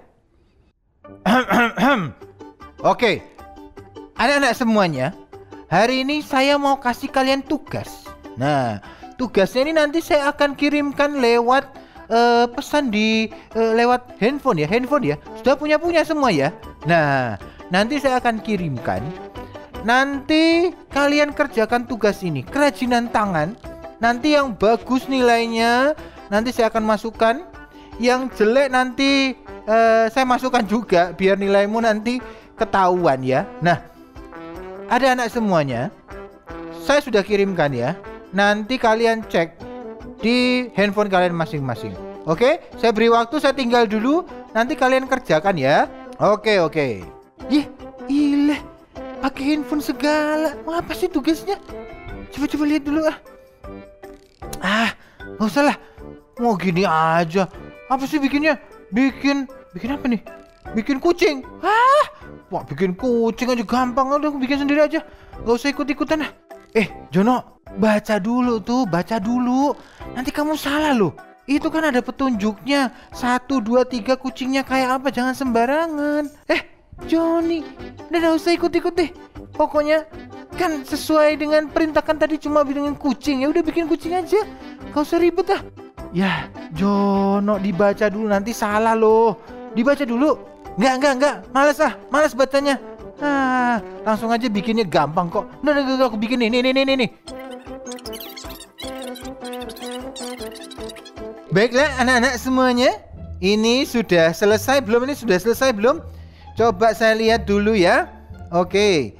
Oke, anak-anak semuanya, hari ini saya mau kasih kalian tugas. Nah, tugasnya ini nanti saya akan kirimkan lewat pesan di lewat handphone ya. Sudah punya semua ya. Nah, nanti saya akan kirimkan. Nanti kalian kerjakan tugas ini, kerajinan tangan. Nanti yang bagus nilainya nanti saya akan masukkan. Yang jelek nanti saya masukkan juga, biar nilaimu nanti ketahuan ya. Nah, ada anak semuanya, saya sudah kirimkan ya. Nanti kalian cek di handphone kalian masing-masing. Oke, saya beri waktu, saya tinggal dulu. Nanti kalian kerjakan ya. Oke. Ih, ilah, pakai handphone segala. Mau apa sih tugasnya? Coba lihat dulu ah. Nggak usah lah. Mau gini aja. Apa sih bikinnya? Bikin apa nih? Bikin kucing. Wah, bikin kucing aja gampang. Udah aku bikin sendiri aja. Nggak usah ikut-ikutan ah. Jono, baca dulu. Nanti kamu salah loh. Itu kan ada petunjuknya. 1, 2, 3 kucingnya kayak apa. Jangan sembarangan. Joni, udah usah ikut-ikut deh. Pokoknya kan sesuai dengan perintah kan tadi cuma bikin kucing. Ya udah bikin kucing aja. Gak usah ribet ah. Ya, Jono dibaca dulu, nanti salah loh. Dibaca dulu. Enggak. Malas bacanya. Langsung aja bikinnya gampang kok. Udah aku bikin nih. Baiklah anak-anak semuanya. Ini sudah selesai belum? Coba saya lihat dulu ya. Oke.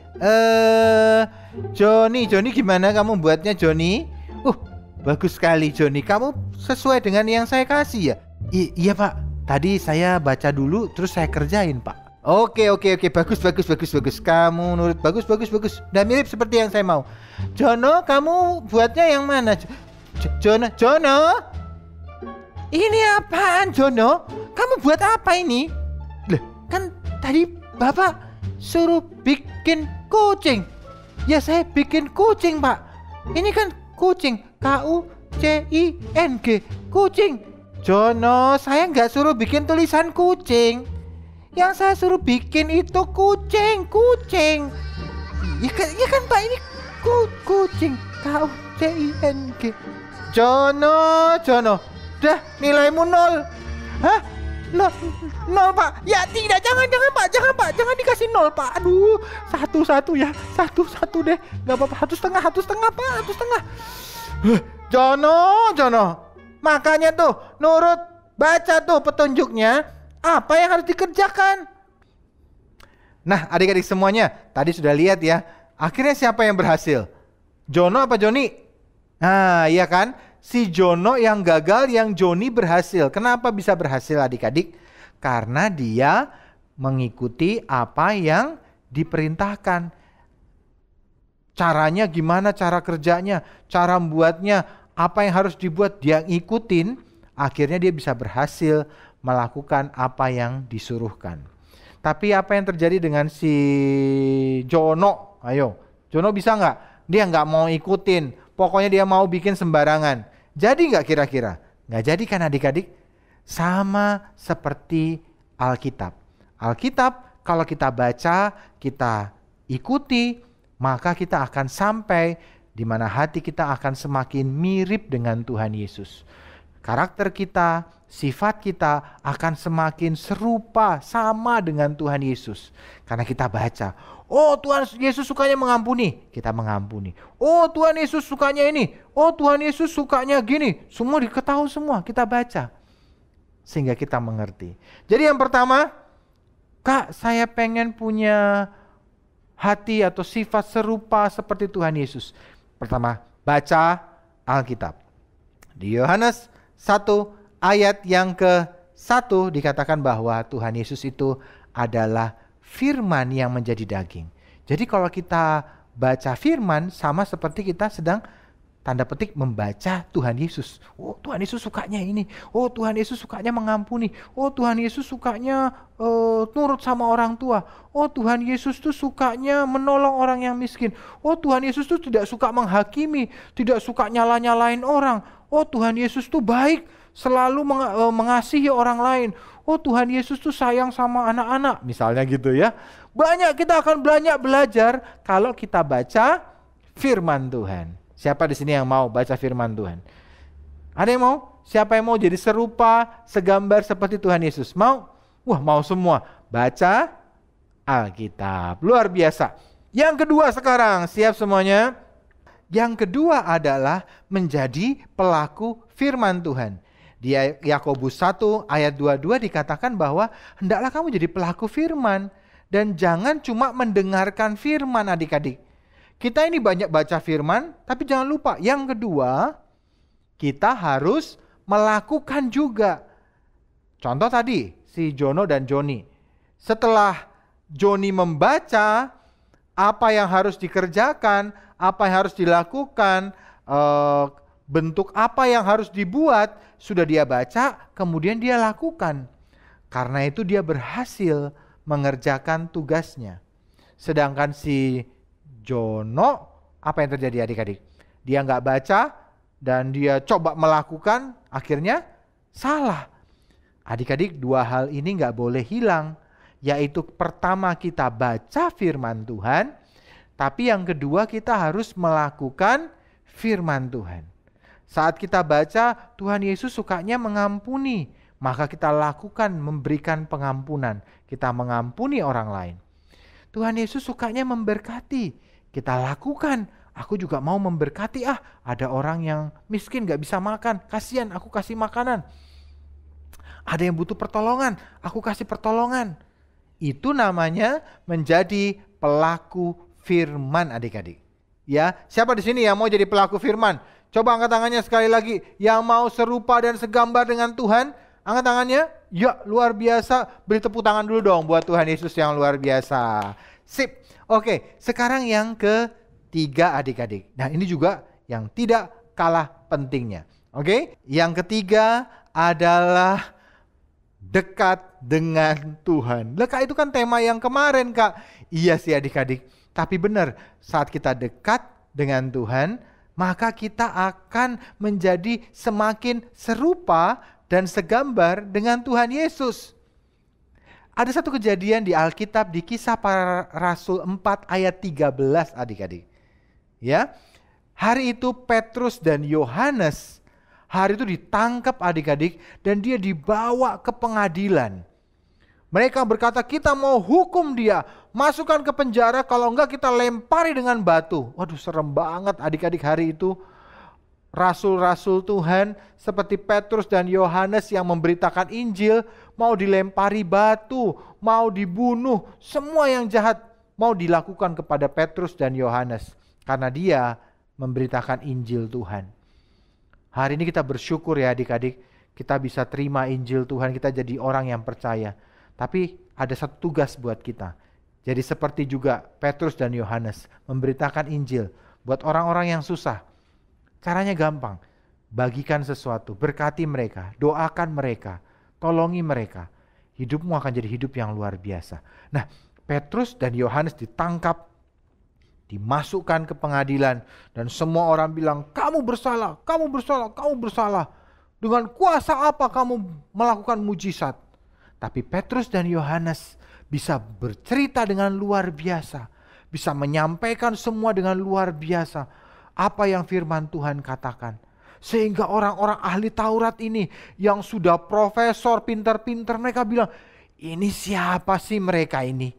Joni gimana kamu buatnya, Joni? Bagus sekali, Joni. Kamu sesuai dengan yang saya kasih ya? Iya Pak. Tadi saya baca dulu terus saya kerjain Pak. Oke. Bagus. Kamu nurut. Bagus. Udah mirip seperti yang saya mau. Jono, kamu buatnya yang mana? Jono? Ini apaan, Jono? Kamu buat apa ini? Loh, kan tadi Bapak suruh bikin kucing. Ya saya bikin kucing Pak. Ini kan kucing, KUCING, kucing. Jono, saya nggak suruh bikin tulisan kucing. Yang saya suruh bikin itu kucing. Ya kan Pak, ini kucing, KUCING. Jono, dah nilaimu 0. Hah? 0 Pak. Ya tidak, jangan Pak, jangan dikasih 0 Pak. Aduh, 1 ya, 1 deh. Gak apa-apa, 1,5 Pak, 1,5. Jono, makanya tuh nurut, baca tuh petunjuknya. Apa yang harus dikerjakan? Nah, adik-adik semuanya, tadi sudah lihat ya. Akhirnya siapa yang berhasil? Jono apa Joni? Nah, iya kan? Si Jono yang gagal, yang Joni berhasil. Kenapa bisa berhasil adik-adik? Karena dia mengikuti apa yang diperintahkan. Caranya gimana, cara kerjanya, cara membuatnya, apa yang harus dibuat, dia ngikutin. Akhirnya dia bisa berhasil melakukan apa yang disuruhkan. Tapi apa yang terjadi dengan si Jono? Ayo, Jono bisa nggak? Dia nggak mau ikutin. Pokoknya dia mau bikin sembarangan. Jadi nggak kira-kira? Nggak jadi kan adik-adik? Sama seperti Alkitab. Alkitab kalau kita baca, kita ikuti, maka kita akan sampai di mana hati kita akan semakin mirip dengan Tuhan Yesus. Karakter kita, sifat kita akan semakin serupa, sama dengan Tuhan Yesus. Karena kita baca, oh Tuhan Yesus sukanya mengampuni, kita mengampuni. Oh Tuhan Yesus sukanya ini, oh Tuhan Yesus sukanya gini. Semua diketahui semua, kita baca. Sehingga kita mengerti. Jadi yang pertama, Kak, saya pengen punya hati atau sifat serupa seperti Tuhan Yesus. Pertama, baca Alkitab. Di Yohanes 1 ayat yang ke-1 dikatakan bahwa Tuhan Yesus itu adalah firman yang menjadi daging. Jadi kalau kita baca firman sama seperti kita sedang tanda petik membaca Tuhan Yesus. Oh Tuhan Yesus sukanya ini. Oh Tuhan Yesus sukanya mengampuni. Oh Tuhan Yesus sukanya nurut sama orang tua. Oh Tuhan Yesus tuh sukanya menolong orang yang miskin. Oh Tuhan Yesus tuh tidak suka menghakimi. Tidak suka nyala-nyalain orang. Oh Tuhan Yesus tuh baik. Selalu mengasihi orang lain. Oh Tuhan Yesus tuh sayang sama anak-anak. Misalnya gitu ya. Banyak kita akan banyak belajar kalau kita baca firman Tuhan. Siapa di sini yang mau baca firman Tuhan? Ada yang mau? Siapa yang mau jadi serupa, segambar seperti Tuhan Yesus? Mau? Wah, mau semua. Baca Alkitab. Luar biasa. Yang kedua sekarang, siap semuanya? Yang kedua adalah menjadi pelaku firman Tuhan. Di Yakobus 1 ayat 22 dikatakan bahwa hendaklah kamu jadi pelaku firman dan jangan cuma mendengarkan firman adik-adik. Kita ini banyak baca firman, tapi jangan lupa yang kedua, kita harus melakukan juga. Contoh tadi si Jono dan Joni. Setelah Joni membaca apa yang harus dikerjakan, apa yang harus dilakukan, bentuk apa yang harus dibuat, sudah dia baca, kemudian dia lakukan. Karena itu dia berhasil mengerjakan tugasnya. Sedangkan si Jono, apa yang terjadi adik-adik? Dia nggak baca dan dia coba melakukan, akhirnya salah. Adik-adik, dua hal ini nggak boleh hilang. Yaitu pertama kita baca firman Tuhan, tapi yang kedua kita harus melakukan firman Tuhan. Saat kita baca, Tuhan Yesus sukanya mengampuni, maka kita lakukan memberikan pengampunan. Kita mengampuni orang lain. Tuhan Yesus sukanya memberkati, kita lakukan. Aku juga mau memberkati, ada orang yang miskin gak bisa makan, kasihan aku kasih makanan. Ada yang butuh pertolongan, aku kasih pertolongan. Itu namanya menjadi pelaku firman adik-adik. Ya, siapa di sini yang mau jadi pelaku firman? Coba angkat tangannya sekali lagi. Yang mau serupa dan segambar dengan Tuhan, angkat tangannya. Ya, luar biasa. Beri tepuk tangan dulu dong buat Tuhan Yesus yang luar biasa. Sip. Oke, sekarang yang ketiga adik-adik. Nah, ini juga yang tidak kalah pentingnya. Oke, yang ketiga adalah dekat dengan Tuhan. Lah, Kak, itu kan tema yang kemarin, Kak. Iya sih adik-adik. Tapi benar, saat kita dekat dengan Tuhan, maka kita akan menjadi semakin serupa dan segambar dengan Tuhan Yesus. Ada satu kejadian di Alkitab di Kisah Para Rasul 4 ayat 13 adik-adik. Ya, hari itu Petrus dan Yohanes hari itu ditangkap adik-adik dan dia dibawa ke pengadilan. Mereka berkata, kita mau hukum dia, masukkan ke penjara, kalau enggak kita lempari dengan batu. Waduh, serem banget adik-adik hari itu. Rasul-rasul Tuhan seperti Petrus dan Yohanes yang memberitakan Injil mau dilempari batu, mau dibunuh, semua yang jahat mau dilakukan kepada Petrus dan Yohanes karena dia memberitakan Injil Tuhan. Hari ini kita bersyukur ya adik-adik, kita bisa terima Injil Tuhan, kita jadi orang yang percaya. Tapi ada satu tugas buat kita. Jadi seperti juga Petrus dan Yohanes memberitakan Injil buat orang-orang yang susah. Caranya gampang, bagikan sesuatu, berkati mereka, doakan mereka, tolongi mereka. Hidupmu akan jadi hidup yang luar biasa. Nah, Petrus dan Yohanes ditangkap, dimasukkan ke pengadilan, dan semua orang bilang, kamu bersalah, kamu bersalah, kamu bersalah. Dengan kuasa apa kamu melakukan mujizat? Tapi Petrus dan Yohanes bisa bercerita dengan luar biasa, bisa menyampaikan semua dengan luar biasa. Apa yang firman Tuhan katakan. Sehingga orang-orang ahli Taurat ini yang sudah profesor, pintar-pintar, mereka bilang, ini siapa sih mereka ini?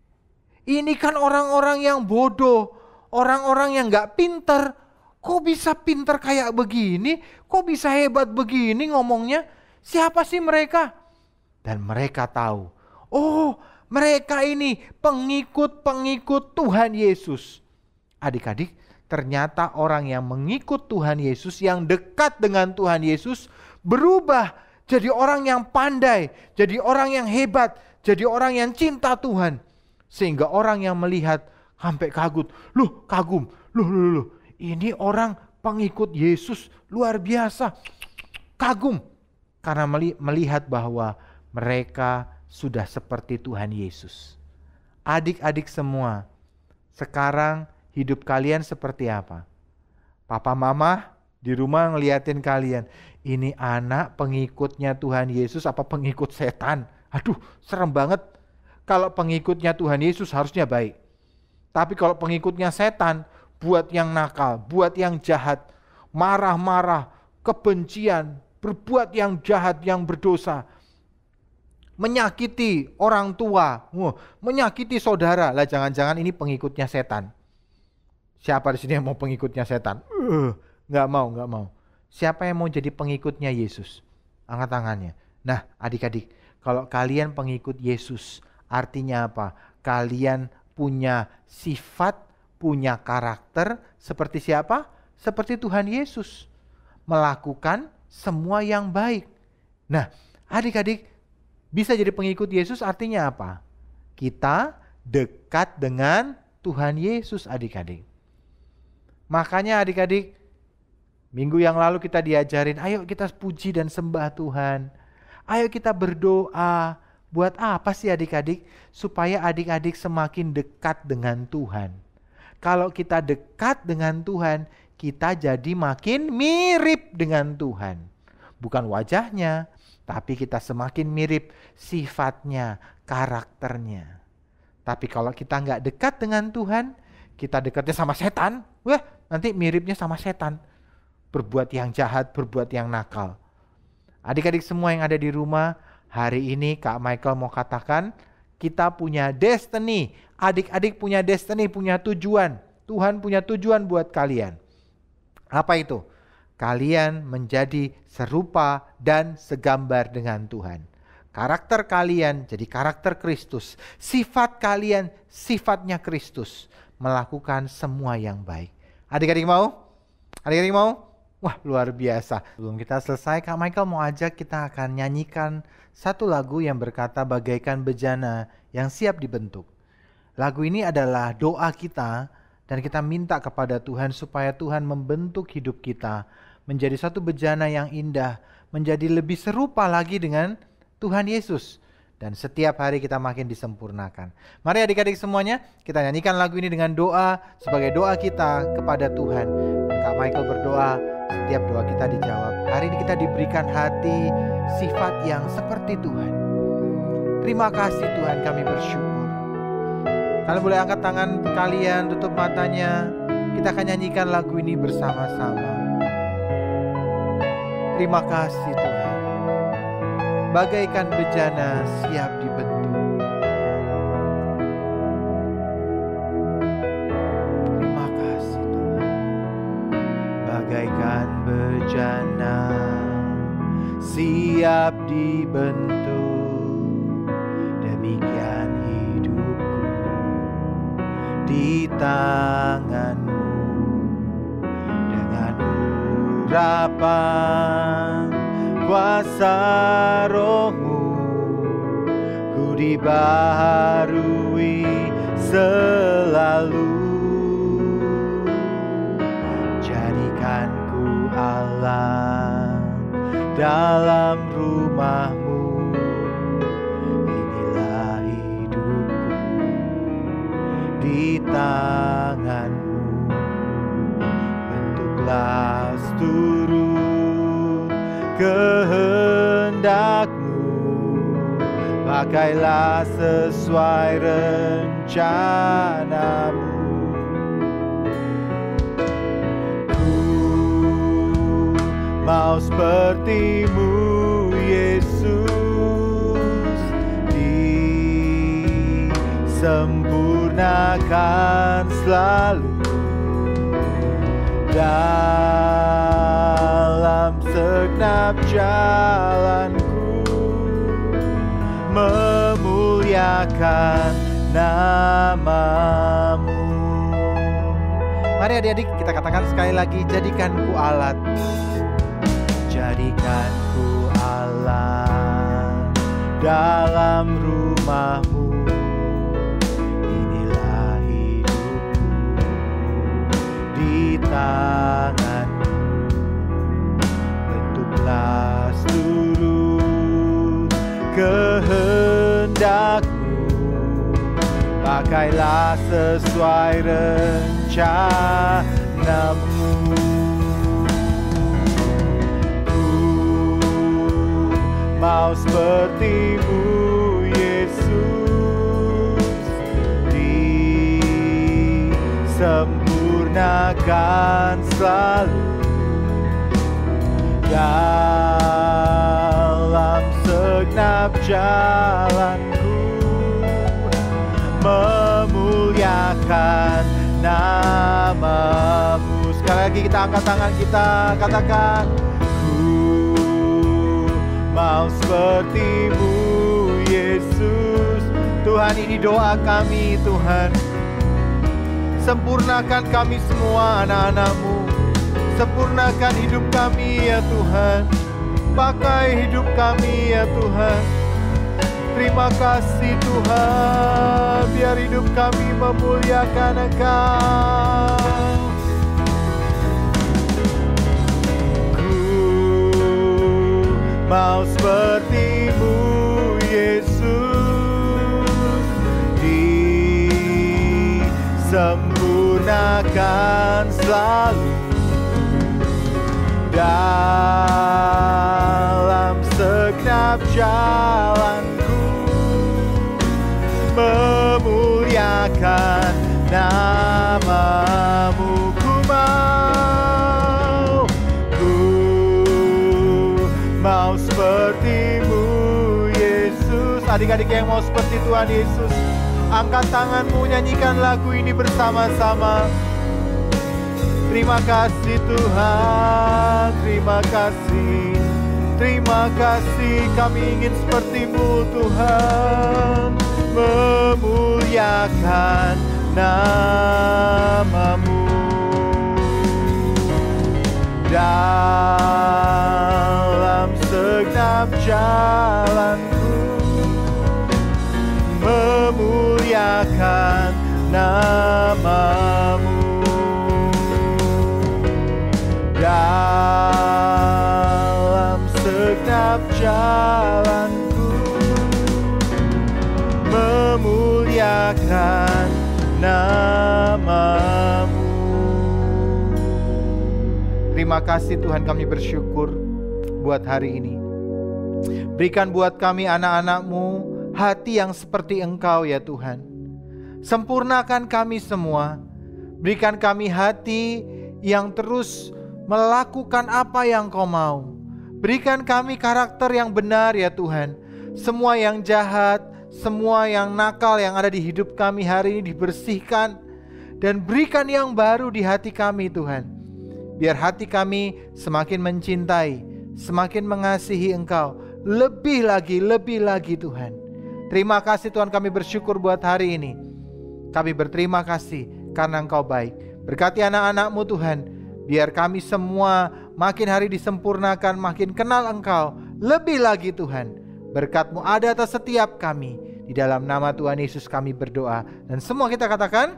Ini kan orang-orang yang bodoh, orang-orang yang gak pintar. Kok bisa pintar kayak begini? Kok bisa hebat begini ngomongnya? Siapa sih mereka? Dan mereka tahu, oh mereka ini pengikut-pengikut Tuhan Yesus. Adik-adik, ternyata orang yang mengikut Tuhan Yesus, yang dekat dengan Tuhan Yesus, berubah jadi orang yang pandai, jadi orang yang hebat, jadi orang yang cinta Tuhan. Sehingga orang yang melihat sampai kagum, loh, ini orang pengikut Yesus luar biasa, kagum. Karena melihat bahwa mereka sudah seperti Tuhan Yesus. Adik-adik semua, sekarang hidup kalian seperti apa? Papa mama di rumah ngeliatin kalian, ini anak pengikutnya Tuhan Yesus apa pengikut setan? Aduh, serem banget. Kalau pengikutnya Tuhan Yesus harusnya baik. Tapi kalau pengikutnya setan, buat yang nakal, buat yang jahat, marah-marah, kebencian, berbuat yang jahat, yang berdosa. menyakiti orang tua, menyakiti saudara. Lah jangan-jangan ini pengikutnya setan. Siapa di sini yang mau pengikutnya setan? Nggak mau. Siapa yang mau jadi pengikutnya Yesus? Angkat tangannya. Nah, adik-adik, kalau kalian pengikut Yesus, artinya apa? Kalian punya sifat, punya karakter seperti siapa? Seperti Tuhan Yesus. Melakukan semua yang baik. Nah, adik-adik, bisa jadi pengikut Yesus artinya apa? Kita dekat dengan Tuhan Yesus, adik-adik. Makanya adik-adik, minggu yang lalu kita diajarin, ayo kita puji dan sembah Tuhan. Ayo kita berdoa. Buat apa sih adik-adik? Supaya adik-adik semakin dekat dengan Tuhan. Kalau kita dekat dengan Tuhan, kita jadi makin mirip dengan Tuhan. Bukan wajahnya, tapi kita semakin mirip sifatnya, karakternya. Tapi kalau kita nggak dekat dengan Tuhan, kita dekatnya sama setan, wah nanti miripnya sama setan. Berbuat yang jahat, berbuat yang nakal. Adik-adik semua yang ada di rumah, hari ini Kak Michael mau katakan, kita punya destiny. Adik-adik punya destiny, punya tujuan. Tuhan punya tujuan buat kalian. Apa itu? Kalian menjadi serupa dan segambar dengan Tuhan. Karakter kalian jadi karakter Kristus. Sifat kalian sifatnya Kristus. Melakukan semua yang baik. Adik-adik mau? Adik-adik mau? Wah, luar biasa. Sebelum kita selesai, Kak Michael mau ajak kita akan nyanyikan satu lagu yang berkata bagaikan bejana yang siap dibentuk. Lagu ini adalah doa kita dan kita minta kepada Tuhan supaya Tuhan membentuk hidup kita menjadi satu bejana yang indah, menjadi lebih serupa lagi dengan Tuhan Yesus. Dan setiap hari kita makin disempurnakan. Mari adik-adik semuanya, kita nyanyikan lagu ini dengan doa sebagai doa kita kepada Tuhan. Dan Kak Michael berdoa, setiap doa kita dijawab. Hari ini kita diberikan hati, sifat yang seperti Tuhan. Terima kasih Tuhan, kami bersyukur. Kalian boleh angkat tangan kalian, tutup matanya. Kita akan nyanyikan lagu ini bersama-sama. Terima kasih Tuhan. Bagaikan bejana siap dibentuk. Terima kasih Tuhan. Bagaikan bejana siap dibentuk. Demikian hidupku di tangan-Mu. Dengan urapan kuasa Roh-Mu, ku dibaharui selalu. Jadikanku Allah dalam rumah-Mu. Inilah hidupku di tangan-Mu. Bentuklah seturut kehendak-Mu, pakailah sesuai rencana-Mu. Ku mau seperti-Mu Yesus, disempurnakan selalu dalam segenap jalanku, memuliakan nama-Mu. Mari adik-adik kita katakan sekali lagi, jadikanku alat. Jadikanku alat dalam rumah-Mu. Inilah hidupku di tangan-Mu. Bentuklah seluruh kehendak-Mu, pakailah sesuai rencana-Mu. Ku mau seperti-Mu Yesus, disempurnakan selalu dalam segenap segenap jalanku, memuliakan nama-Mu. Sekali lagi kita angkat tangan kita, katakan, ku mau seperti-Mu Yesus. Tuhan, ini doa kami Tuhan. Sempurnakan kami semua anak-anak-Mu. Sempurnakan hidup kami ya Tuhan. Pakai hidup kami ya Tuhan. Terima kasih Tuhan. Biar hidup kami memuliakan Engkau. Ku mau seperti-Mu Yesus. Disempurnakan selalu dalam segenap jalanku, memuliakan nama-Mu. Ku mau seperti-Mu Yesus. Adik-adik yang mau seperti Tuhan Yesus, angkat tanganmu, nyanyikan lagu ini bersama-sama. Terima kasih Tuhan, terima kasih. Terima kasih, kami ingin seperti-Mu Tuhan. Memuliakan nama-Mu. Dalam segenap jalanku, memuliakan nama-Mu. Dalam segenap jalanku, memuliakan nama-Mu. Terima kasih Tuhan, kami bersyukur buat hari ini. Berikan buat kami anak-anak-Mu hati yang seperti Engkau ya Tuhan. Sempurnakan kami semua. Berikan kami hati yang terus melakukan apa yang Kau mau. Berikan kami karakter yang benar ya Tuhan. Semua yang jahat, semua yang nakal yang ada di hidup kami hari ini dibersihkan. Dan berikan yang baru di hati kami Tuhan. Biar hati kami semakin mencintai, semakin mengasihi Engkau. Lebih lagi Tuhan. Terima kasih Tuhan, kami bersyukur buat hari ini. Kami berterima kasih karena Engkau baik. Berkati anak-anak-Mu Tuhan. Biar kami semua makin hari disempurnakan, makin kenal Engkau. Lebih lagi Tuhan, berkat-Mu ada atas setiap kami. Di dalam nama Tuhan Yesus kami berdoa. Dan semua kita katakan,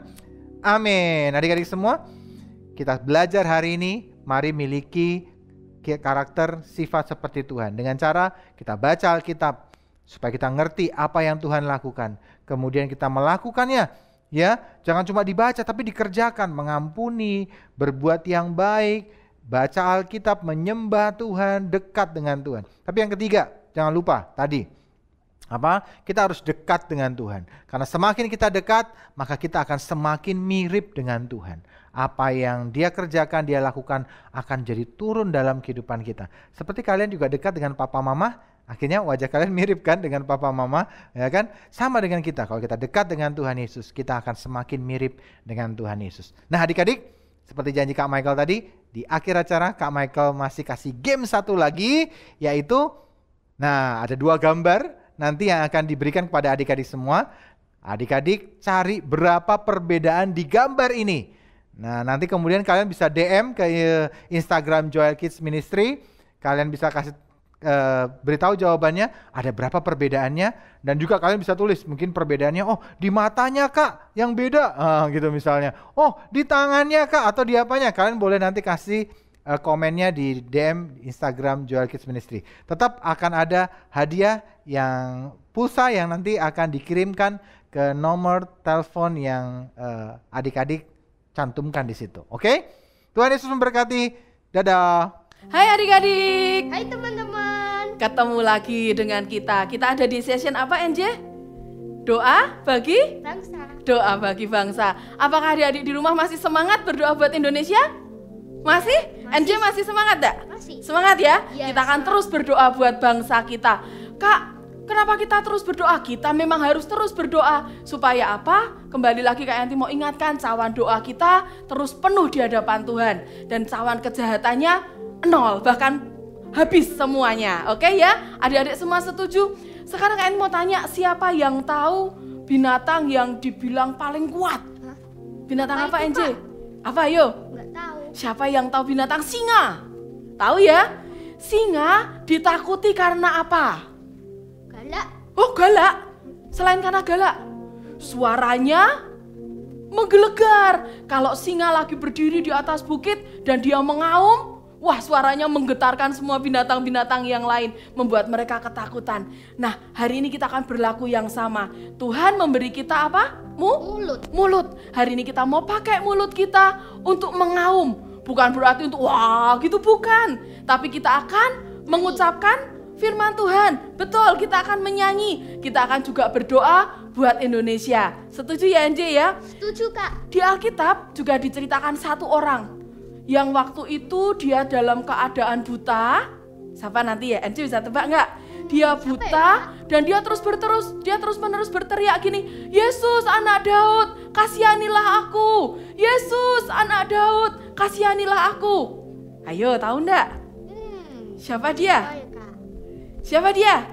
amin. Adik-adik semua, kita belajar hari ini, mari miliki karakter sifat seperti Tuhan. Dengan cara kita baca Alkitab, supaya kita ngerti apa yang Tuhan lakukan. Kemudian kita melakukannya. Ya, jangan cuma dibaca tapi dikerjakan, mengampuni, berbuat yang baik, baca Alkitab, menyembah Tuhan, dekat dengan Tuhan. Tapi yang ketiga, jangan lupa tadi. Kita harus dekat dengan Tuhan. Karena semakin kita dekat, maka kita akan semakin mirip dengan Tuhan. Apa yang Dia kerjakan, Dia lakukan akan jadi turun dalam kehidupan kita. Seperti kalian juga dekat dengan papa mama, akhirnya wajah kalian mirip kan dengan papa mama, ya kan? Sama dengan kita, kalau kita dekat dengan Tuhan Yesus, kita akan semakin mirip dengan Tuhan Yesus. Nah adik-adik, seperti janji Kak Michael tadi, di akhir acara Kak Michael masih kasih game satu lagi, yaitu, ada 2 gambar nanti yang akan diberikan kepada adik-adik semua. Adik-adik cari berapa perbedaan di gambar ini. Nah nanti kemudian kalian bisa DM ke Instagram Joel Kids Ministry, kalian bisa kasih beritahu jawabannya, ada berapa perbedaannya, dan juga kalian bisa tulis mungkin perbedaannya, oh di matanya Kak yang beda, gitu misalnya, oh di tangannya Kak, atau di apanya. Kalian boleh nanti kasih komennya di DM Instagram Joel Kids Ministry. Tetap akan ada hadiah yang pulsa yang nanti akan dikirimkan ke nomor telepon yang adik-adik cantumkan di situ. Oke? Tuhan Yesus memberkati. Dadah. Hai adik-adik. Hai teman-teman. Ketemu lagi dengan kita. Kita ada di session apa, NJ? Doa bagi Bangsa. Doa bagi bangsa. Apakah adik-adik di rumah masih semangat berdoa buat Indonesia? Masih? NJ masih semangat gak? Masih. Semangat ya? Yes. Kita akan terus berdoa buat bangsa kita. Kak, Kenapa kita terus berdoa? Kita memang harus terus berdoa. Supaya apa? Kembali lagi Kak Yanti mau ingatkan, cawan doa kita terus penuh di hadapan Tuhan. Dan cawan kejahatannya 0, bahkan habis semuanya. Oke ya? Adik-adik semua setuju? Sekarang Kak Yanti mau tanya, siapa yang tahu binatang yang dibilang paling kuat? Binatang apa Enje? Apa ayo? Nggak tahu. Siapa yang tahu binatang singa? Tahu ya? Singa ditakuti karena apa? Galak. Oh galak. Selain karena galak, suaranya menggelegar. Kalau singa lagi berdiri di atas bukit dan dia mengaum, wah suaranya menggetarkan semua binatang-binatang yang lain, membuat mereka ketakutan. Nah hari ini kita akan berlaku yang sama. Tuhan memberi kita apa? Mulut. Hari ini kita mau pakai mulut kita untuk mengaum. Bukan berarti untuk wah gitu, bukan. Tapi kita akan mengucapkan firman Tuhan. Betul, kita akan menyanyi. Kita akan juga berdoa buat Indonesia. Setuju ya Enje ya? Setuju Kak. Di Alkitab juga diceritakan satu orang yang waktu itu dia dalam keadaan buta. Siapa nanti ya? Enje bisa tebak nggak? Dia buta dan dia terus menerus berteriak gini, Yesus anak Daud, kasihanilah aku. Yesus anak Daud, kasihanilah aku. Ayo tahu enggak? Siapa dia? Siapa dia?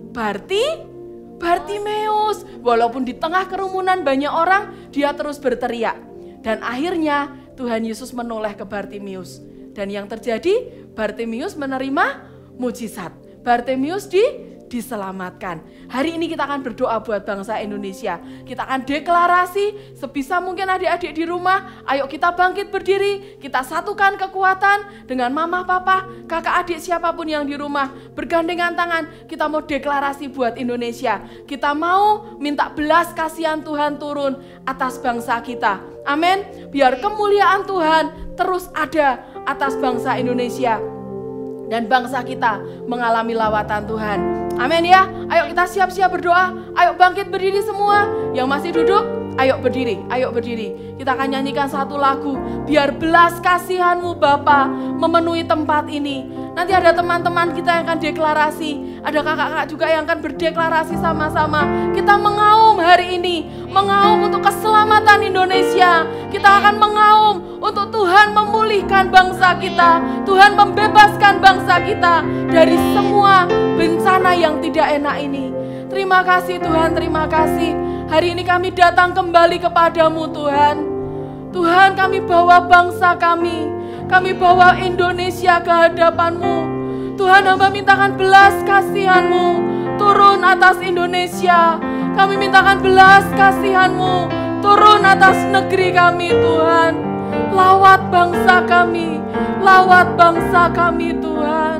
Bartimeus. Walaupun di tengah kerumunan banyak orang, dia terus berteriak. Dan akhirnya Tuhan Yesus menoleh ke Bartimeus. Dan yang terjadi, Bartimeus menerima mujizat. Bartimeus diselamatkan. Hari ini kita akan berdoa buat bangsa Indonesia. Kita akan deklarasi sebisa mungkin adik-adik di rumah. Ayo kita bangkit berdiri. Kita satukan kekuatan dengan mama, papa, kakak, adik, siapapun yang di rumah. Bergandengan tangan. Kita mau deklarasi buat Indonesia. Kita mau minta belas kasihan Tuhan turun atas bangsa kita. Amin. Biar kemuliaan Tuhan terus ada atas bangsa Indonesia. Dan bangsa kita mengalami lawatan Tuhan. Amin ya. Ayo kita siap-siap berdoa. Ayo bangkit berdiri semua. Yang masih duduk, ayo berdiri. Ayo berdiri. Kita akan nyanyikan satu lagu. Biar belas kasihan-Mu Bapa memenuhi tempat ini. Nanti ada teman-teman kita yang akan deklarasi. Ada kakak-kakak juga yang akan berdeklarasi sama-sama. Kita mengaum hari ini. Mengaum untuk keselamatan Indonesia. Kita akan mengaum untuk Tuhan memulihkan bangsa kita. Tuhan membebaskan bangsa kita dari semua bencana yang tidak enak ini. Terima kasih Tuhan, terima kasih. Hari ini kami datang kembali kepadamu Tuhan. Tuhan, kami bawa bangsa kami. Kami bawa Indonesia ke hadapan-Mu. Tuhan, hamba mintakan belas kasihan-Mu turun atas Indonesia. Kami mintakan belas kasihan-Mu turun atas negeri kami Tuhan. Lawat bangsa kami. Lawat bangsa kami Tuhan.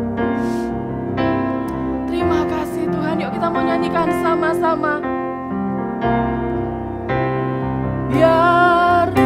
Terima kasih Tuhan. Yuk kita mau nyanyikan sama-sama. Biar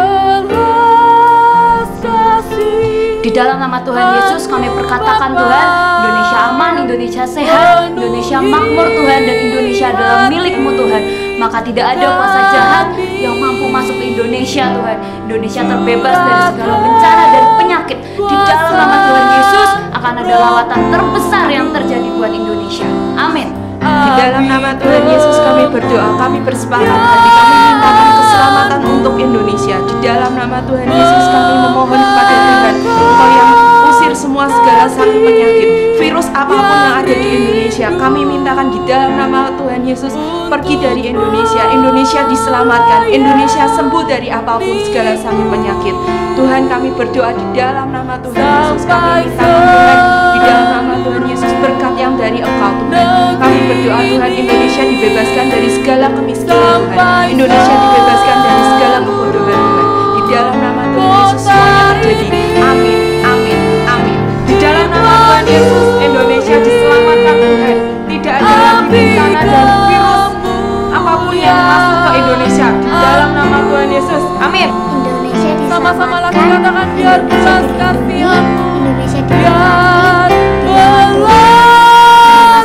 belas kasih. Di dalam nama Tuhan Yesus kami berkatakan Tuhan, Indonesia aman, Indonesia sehat, Indonesia makmur Tuhan, dan Indonesia adalah milik-Mu Tuhan. Maka tidak ada kuasa jahat yang mampu masuk ke Indonesia Tuhan. Indonesia terbebas dari segala bencana dan penyakit. Di dalam nama Tuhan Yesus akan ada lawatan terbesar yang terjadi buat Indonesia. Amin. Di dalam nama Tuhan Yesus kami berdoa, kami bersepakat hati, kami mintakan keselamatan untuk Indonesia. Di dalam nama Tuhan Yesus kami memohon kepada Tuhan, Engkau yang usir semua segala sakit penyakit, virus apapun yang ada di Indonesia. Kami mintakan di dalam nama Tuhan Yesus pergi dari Indonesia. Indonesia diselamatkan, Indonesia sembuh dari apapun segala sakit penyakit. Tuhan, kami berdoa di dalam nama Tuhan Yesus. Kami mintakan Tuhan, di dalam nama Tuhan Yesus berkat yang dari Engkau Tuhan. Kami berdoa Tuhan, Indonesia dibebaskan dari segala kemiskinan Tuhan. Indonesia dibebaskan dari segala kebodohan Tuhan. Di dalam nama Tuhan Yesus semuanya terjadi. Amin, amin, amin. Di dalam nama Tuhan Yesus Indonesia diselamatkan Tuhan. Tidak ada lagi bencana dan virus apapun yang masuk ke Indonesia. Di dalam nama Tuhan Yesus. Amin. Indonesia diselamatkan. Sama-sama lagi katakan biar belas kasihan. Indonesia Biar belas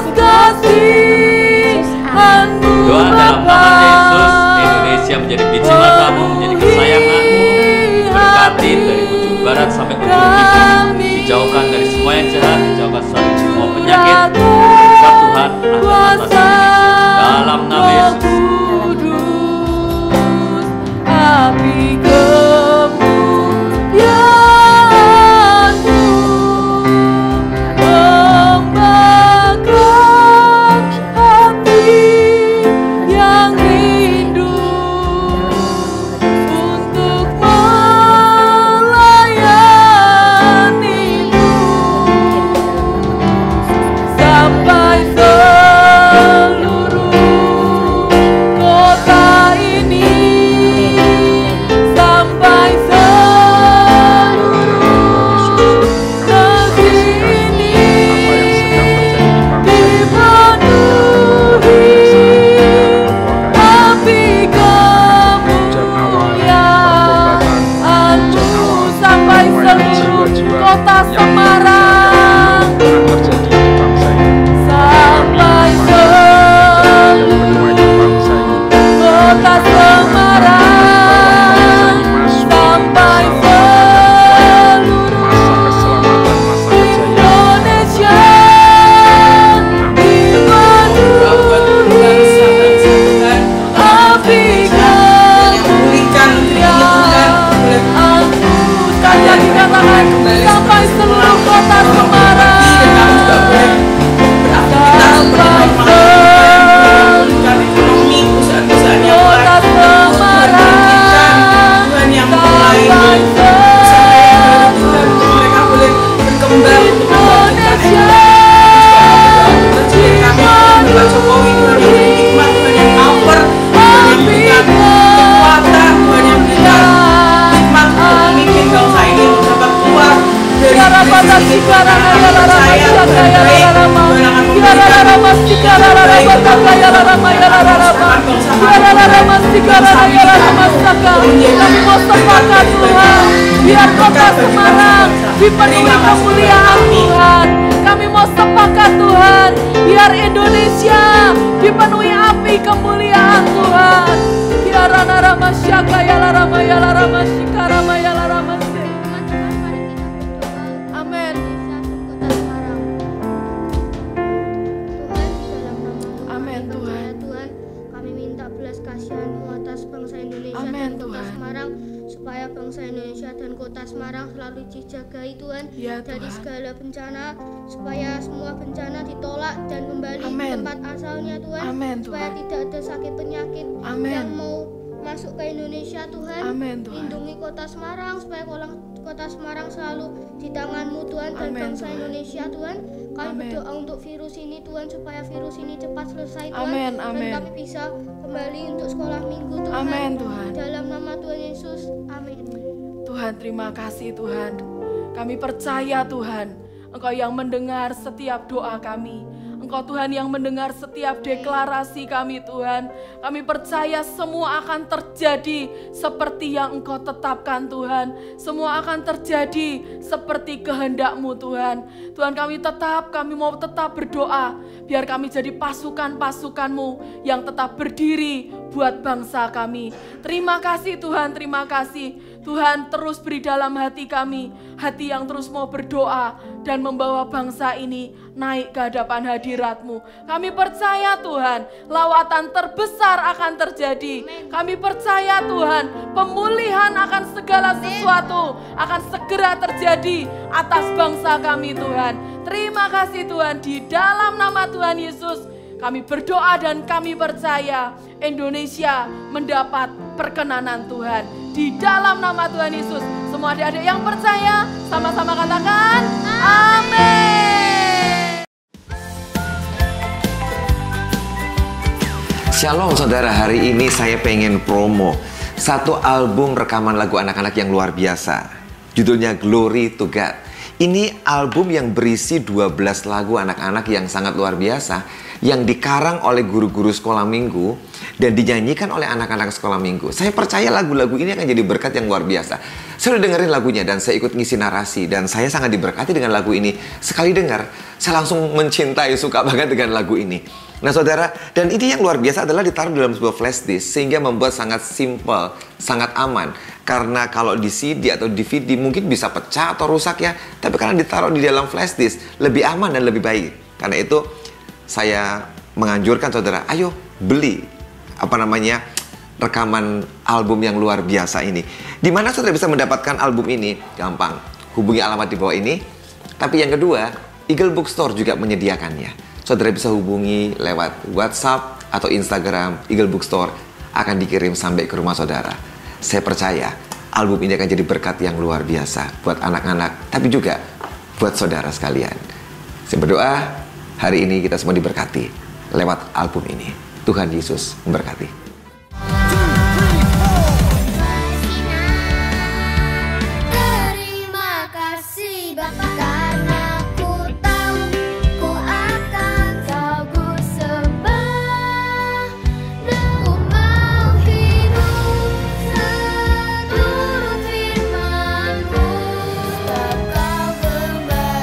kasihan-Mu Doa dalam Bapa. nama Yesus, Indonesia menjadi biji matamu, menjadi kesayanganmu, diberkati dari ujung barat sampai ujung timur, dijauhkan dari semua yang jahat, dijauhkan dari semua penyakit. Besar Tuhan ada Semarang terjadi di bangsa ini. sampai seluruh kota Semarang sampai seluruh Masa keselamatan, masa kejayaan. Indonesia api angkutkan yang dikatakan sampai seluruh kota Semarang sampai kota kami mau sepakat Tuhan, biar kota Semarang dipenuhi kemuliaan Tuhan. Kami mau sepakat Tuhan, biar Indonesia dipenuhi api kemuliaan Tuhan. Kiarana rama syaka ya larama ya larama shikarama ya larama. Amin. Amin Tuhan. Tuhan, kami minta belas kasihan-Mu atas bangsa Indonesia Amin, dan kota Tuhan. Semarang, supaya bangsa Indonesia dan kota Semarang selalu dijagai Tuhan Ya, dari Tuhan. segala bencana, supaya semua bencana ditolak dan kembali ke Amin. tempat asalnya Tuhan, Amin, supaya Tuhan. tidak ada sakit penyakit Amin. yang mau masuk ke Indonesia Tuhan. Amin, Tuhan. Lindungi kota Semarang supaya kota Semarang selalu di tangan-Mu Tuhan, dan Amin, bangsa Tuhan. Indonesia Tuhan. Kami Amin. berdoa untuk virus ini Tuhan, supaya virus ini cepat selesai Tuhan, Amin, dan amin. kami bisa kembali untuk sekolah minggu Tuhan. Amin, Tuhan. Dalam nama Tuhan Yesus, amin. Tuhan, terima kasih Tuhan. Kami percaya Tuhan, Engkau yang mendengar setiap doa kami. Engkau Tuhan yang mendengar setiap deklarasi kami Tuhan. Kami percaya semua akan terjadi seperti yang Engkau tetapkan Tuhan. Semua akan terjadi seperti kehendak-Mu Tuhan. Tuhan, kami mau tetap berdoa. Biar kami jadi pasukan-pasukan-Mu yang tetap berdiri buat bangsa kami. Terima kasih Tuhan, terima kasih. Tuhan, terus beri dalam hati kami, hati yang terus mau berdoa dan membawa bangsa ini naik ke hadapan hadirat-Mu. Kami percaya Tuhan, lawatan terbesar akan terjadi. Kami percaya Tuhan, pemulihan akan segala sesuatu akan segera terjadi atas bangsa kami Tuhan. Terima kasih Tuhan, di dalam nama Tuhan Yesus kami berdoa dan kami percaya Indonesia mendapat perkenanan Tuhan. Di dalam nama Tuhan Yesus, semua adik-adik yang percaya sama-sama katakan amin. Shalom saudara, hari ini saya pengen promo satu album rekaman lagu anak-anak yang luar biasa. Judulnya Glory to God. Ini album yang berisi 12 lagu anak-anak yang sangat luar biasa, yang dikarang oleh guru-guru sekolah minggu dan dinyanyikan oleh anak-anak sekolah minggu. Saya percaya lagu-lagu ini akan jadi berkat yang luar biasa. Saya udah dengerin lagunya dan saya ikut ngisi narasi, dan saya sangat diberkati dengan lagu ini. Sekali dengar, saya langsung mencintai, suka banget dengan lagu ini. Nah saudara, dan ini yang luar biasa adalah ditaruh dalam sebuah flash disk, sehingga membuat sangat simple, sangat aman. Karena kalau di CD atau DVD mungkin bisa pecah atau rusak ya, tapi karena ditaruh di dalam flash disk, lebih aman dan lebih baik. Karena itu saya menganjurkan saudara, ayo beli rekaman album yang luar biasa ini. Di mana saudara bisa mendapatkan album ini? Gampang, hubungi alamat di bawah ini. Tapi yang kedua, Eagle Bookstore juga menyediakannya. Saudara bisa hubungi lewat WhatsApp atau Instagram Eagle Bookstore, akan dikirim sampai ke rumah saudara. Saya percaya album ini akan jadi berkat yang luar biasa buat anak-anak, tapi juga buat saudara sekalian. Saya berdoa hari ini kita semua diberkati lewat album ini. Tuhan Yesus memberkati. Terima kasih Bapa, karena ku tahu ku akan Kau sembah, dan ku mau hidup seturut firman-Mu, sebab Kau gembala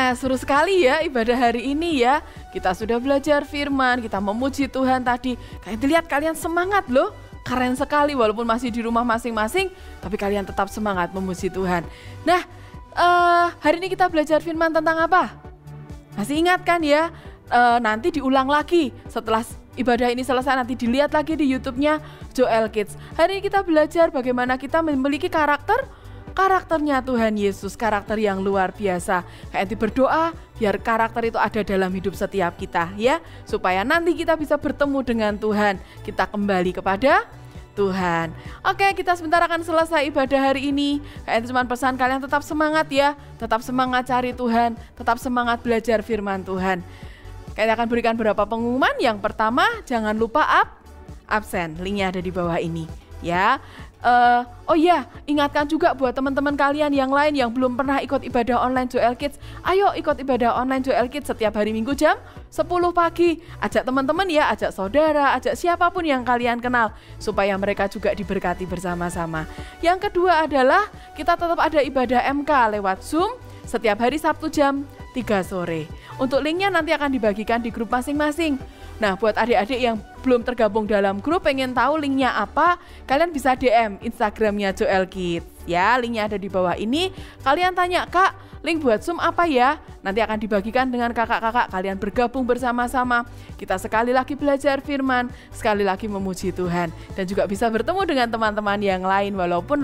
Nah, seru sekali ya ibadah hari ini ya. Kita sudah belajar firman, kita memuji Tuhan tadi. Kalian lihat kalian semangat loh. Keren sekali walaupun masih di rumah masing-masing, tapi kalian tetap semangat memuji Tuhan. Nah, hari ini kita belajar firman tentang apa? Masih ingat kan ya? Nanti diulang lagi setelah ibadah ini selesai, nanti dilihat lagi di YouTube-nya Joel Kids. Hari ini kita belajar bagaimana kita memiliki karakternya Tuhan Yesus, karakter yang luar biasa. Kayak berdoa biar karakter itu ada dalam hidup setiap kita ya, supaya nanti kita bisa bertemu dengan Tuhan, kita kembali kepada Tuhan. Oke, kita sebentar akan selesai ibadah hari ini. Kayak cuma pesan kalian tetap semangat ya, tetap semangat cari Tuhan, tetap semangat belajar firman Tuhan. Kita akan berikan beberapa pengumuman. Yang pertama, jangan lupa absen. Linknya ada di bawah ini ya. Oh iya, ingatkan juga buat teman-teman kalian yang lain yang belum pernah ikut ibadah online Joel Kids. Ayo ikut ibadah online Joel Kids setiap hari Minggu jam 10 pagi. Ajak teman-teman ya, ajak saudara, ajak siapapun yang kalian kenal, supaya mereka juga diberkati bersama-sama. Yang kedua adalah kita tetap ada ibadah MK lewat Zoom setiap hari Sabtu jam 3 sore. Untuk linknya nanti akan dibagikan di grup masing-masing. Nah, buat adik-adik yang belum tergabung dalam grup, pengen tahu linknya apa, kalian bisa DM Instagramnya Joel Kids ya, linknya ada di bawah ini. Kalian tanya, Kak, link buat Zoom apa ya? Nanti akan dibagikan dengan kakak-kakak, kalian bergabung bersama-sama. Kita sekali lagi belajar firman, sekali lagi memuji Tuhan, dan juga bisa bertemu dengan teman-teman yang lain walaupun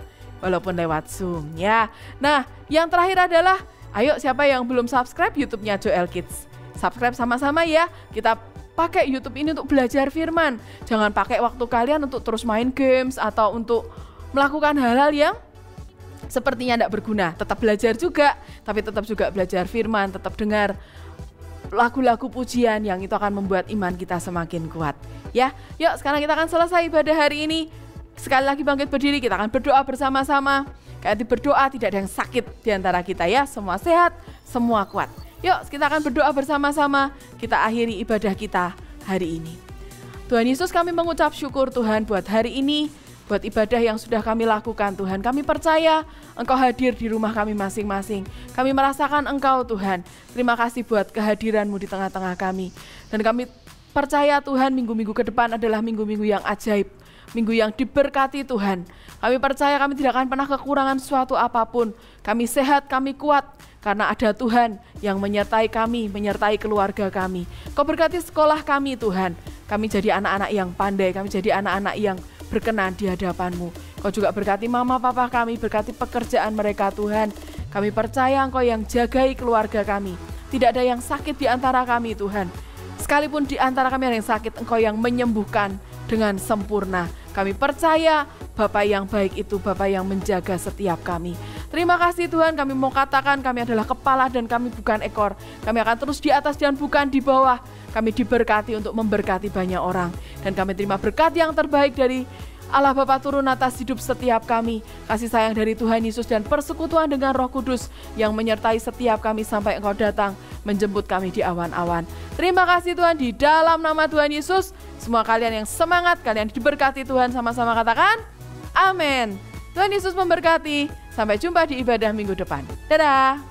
lewat Zoom ya. Nah, yang terakhir adalah, ayo siapa yang belum subscribe YouTube-nya Joel Kids? Subscribe sama-sama ya. Kita pakai YouTube ini untuk belajar firman. Jangan pakai waktu kalian untuk terus main games atau untuk melakukan hal-hal yang sepertinya tidak berguna. Tetap belajar juga, tapi tetap juga belajar firman, tetap dengar lagu-lagu pujian yang itu akan membuat iman kita semakin kuat. Ya, yuk sekarang kita akan selesai ibadah hari ini. Sekali lagi bangkit berdiri, kita akan berdoa bersama-sama. Kayak berdoa tidak ada yang sakit di antara kita ya, semua sehat, semua kuat. Yuk kita akan berdoa bersama-sama, kita akhiri ibadah kita hari ini. Tuhan Yesus, kami mengucap syukur Tuhan buat hari ini, buat ibadah yang sudah kami lakukan Tuhan. Kami percaya Engkau hadir di rumah kami masing-masing. Kami merasakan Engkau Tuhan. Terima kasih buat kehadiran-Mu di tengah-tengah kami. Dan kami percaya Tuhan minggu-minggu ke depan adalah minggu-minggu yang ajaib, minggu yang diberkati Tuhan. Kami percaya kami tidak akan pernah kekurangan suatu apapun. Kami sehat, kami kuat, karena ada Tuhan yang menyertai kami, menyertai keluarga kami. Kau berkati sekolah kami Tuhan. Kami jadi anak-anak yang pandai, kami jadi anak-anak yang berkenan di hadapan-Mu. Kau juga berkati mama papa kami, berkati pekerjaan mereka Tuhan. Kami percaya Engkau yang jagai keluarga kami. Tidak ada yang sakit di antara kami Tuhan. Sekalipun di antara kami ada yang sakit, Engkau yang menyembuhkan dengan sempurna. Kami percaya Bapa yang baik itu Bapa yang menjaga setiap kami. Terima kasih Tuhan, kami mau katakan kami adalah kepala dan kami bukan ekor. Kami akan terus di atas dan bukan di bawah. Kami diberkati untuk memberkati banyak orang. Dan kami terima berkat yang terbaik dari Allah Bapa turun atas hidup setiap kami. Kasih sayang dari Tuhan Yesus dan persekutuan dengan Roh Kudus yang menyertai setiap kami sampai Engkau datang menjemput kami di awan-awan. Terima kasih Tuhan, di dalam nama Tuhan Yesus. Semua kalian yang semangat, kalian diberkati Tuhan, sama-sama katakan amin. Tuhan Yesus memberkati. Sampai jumpa di ibadah minggu depan. Dadah.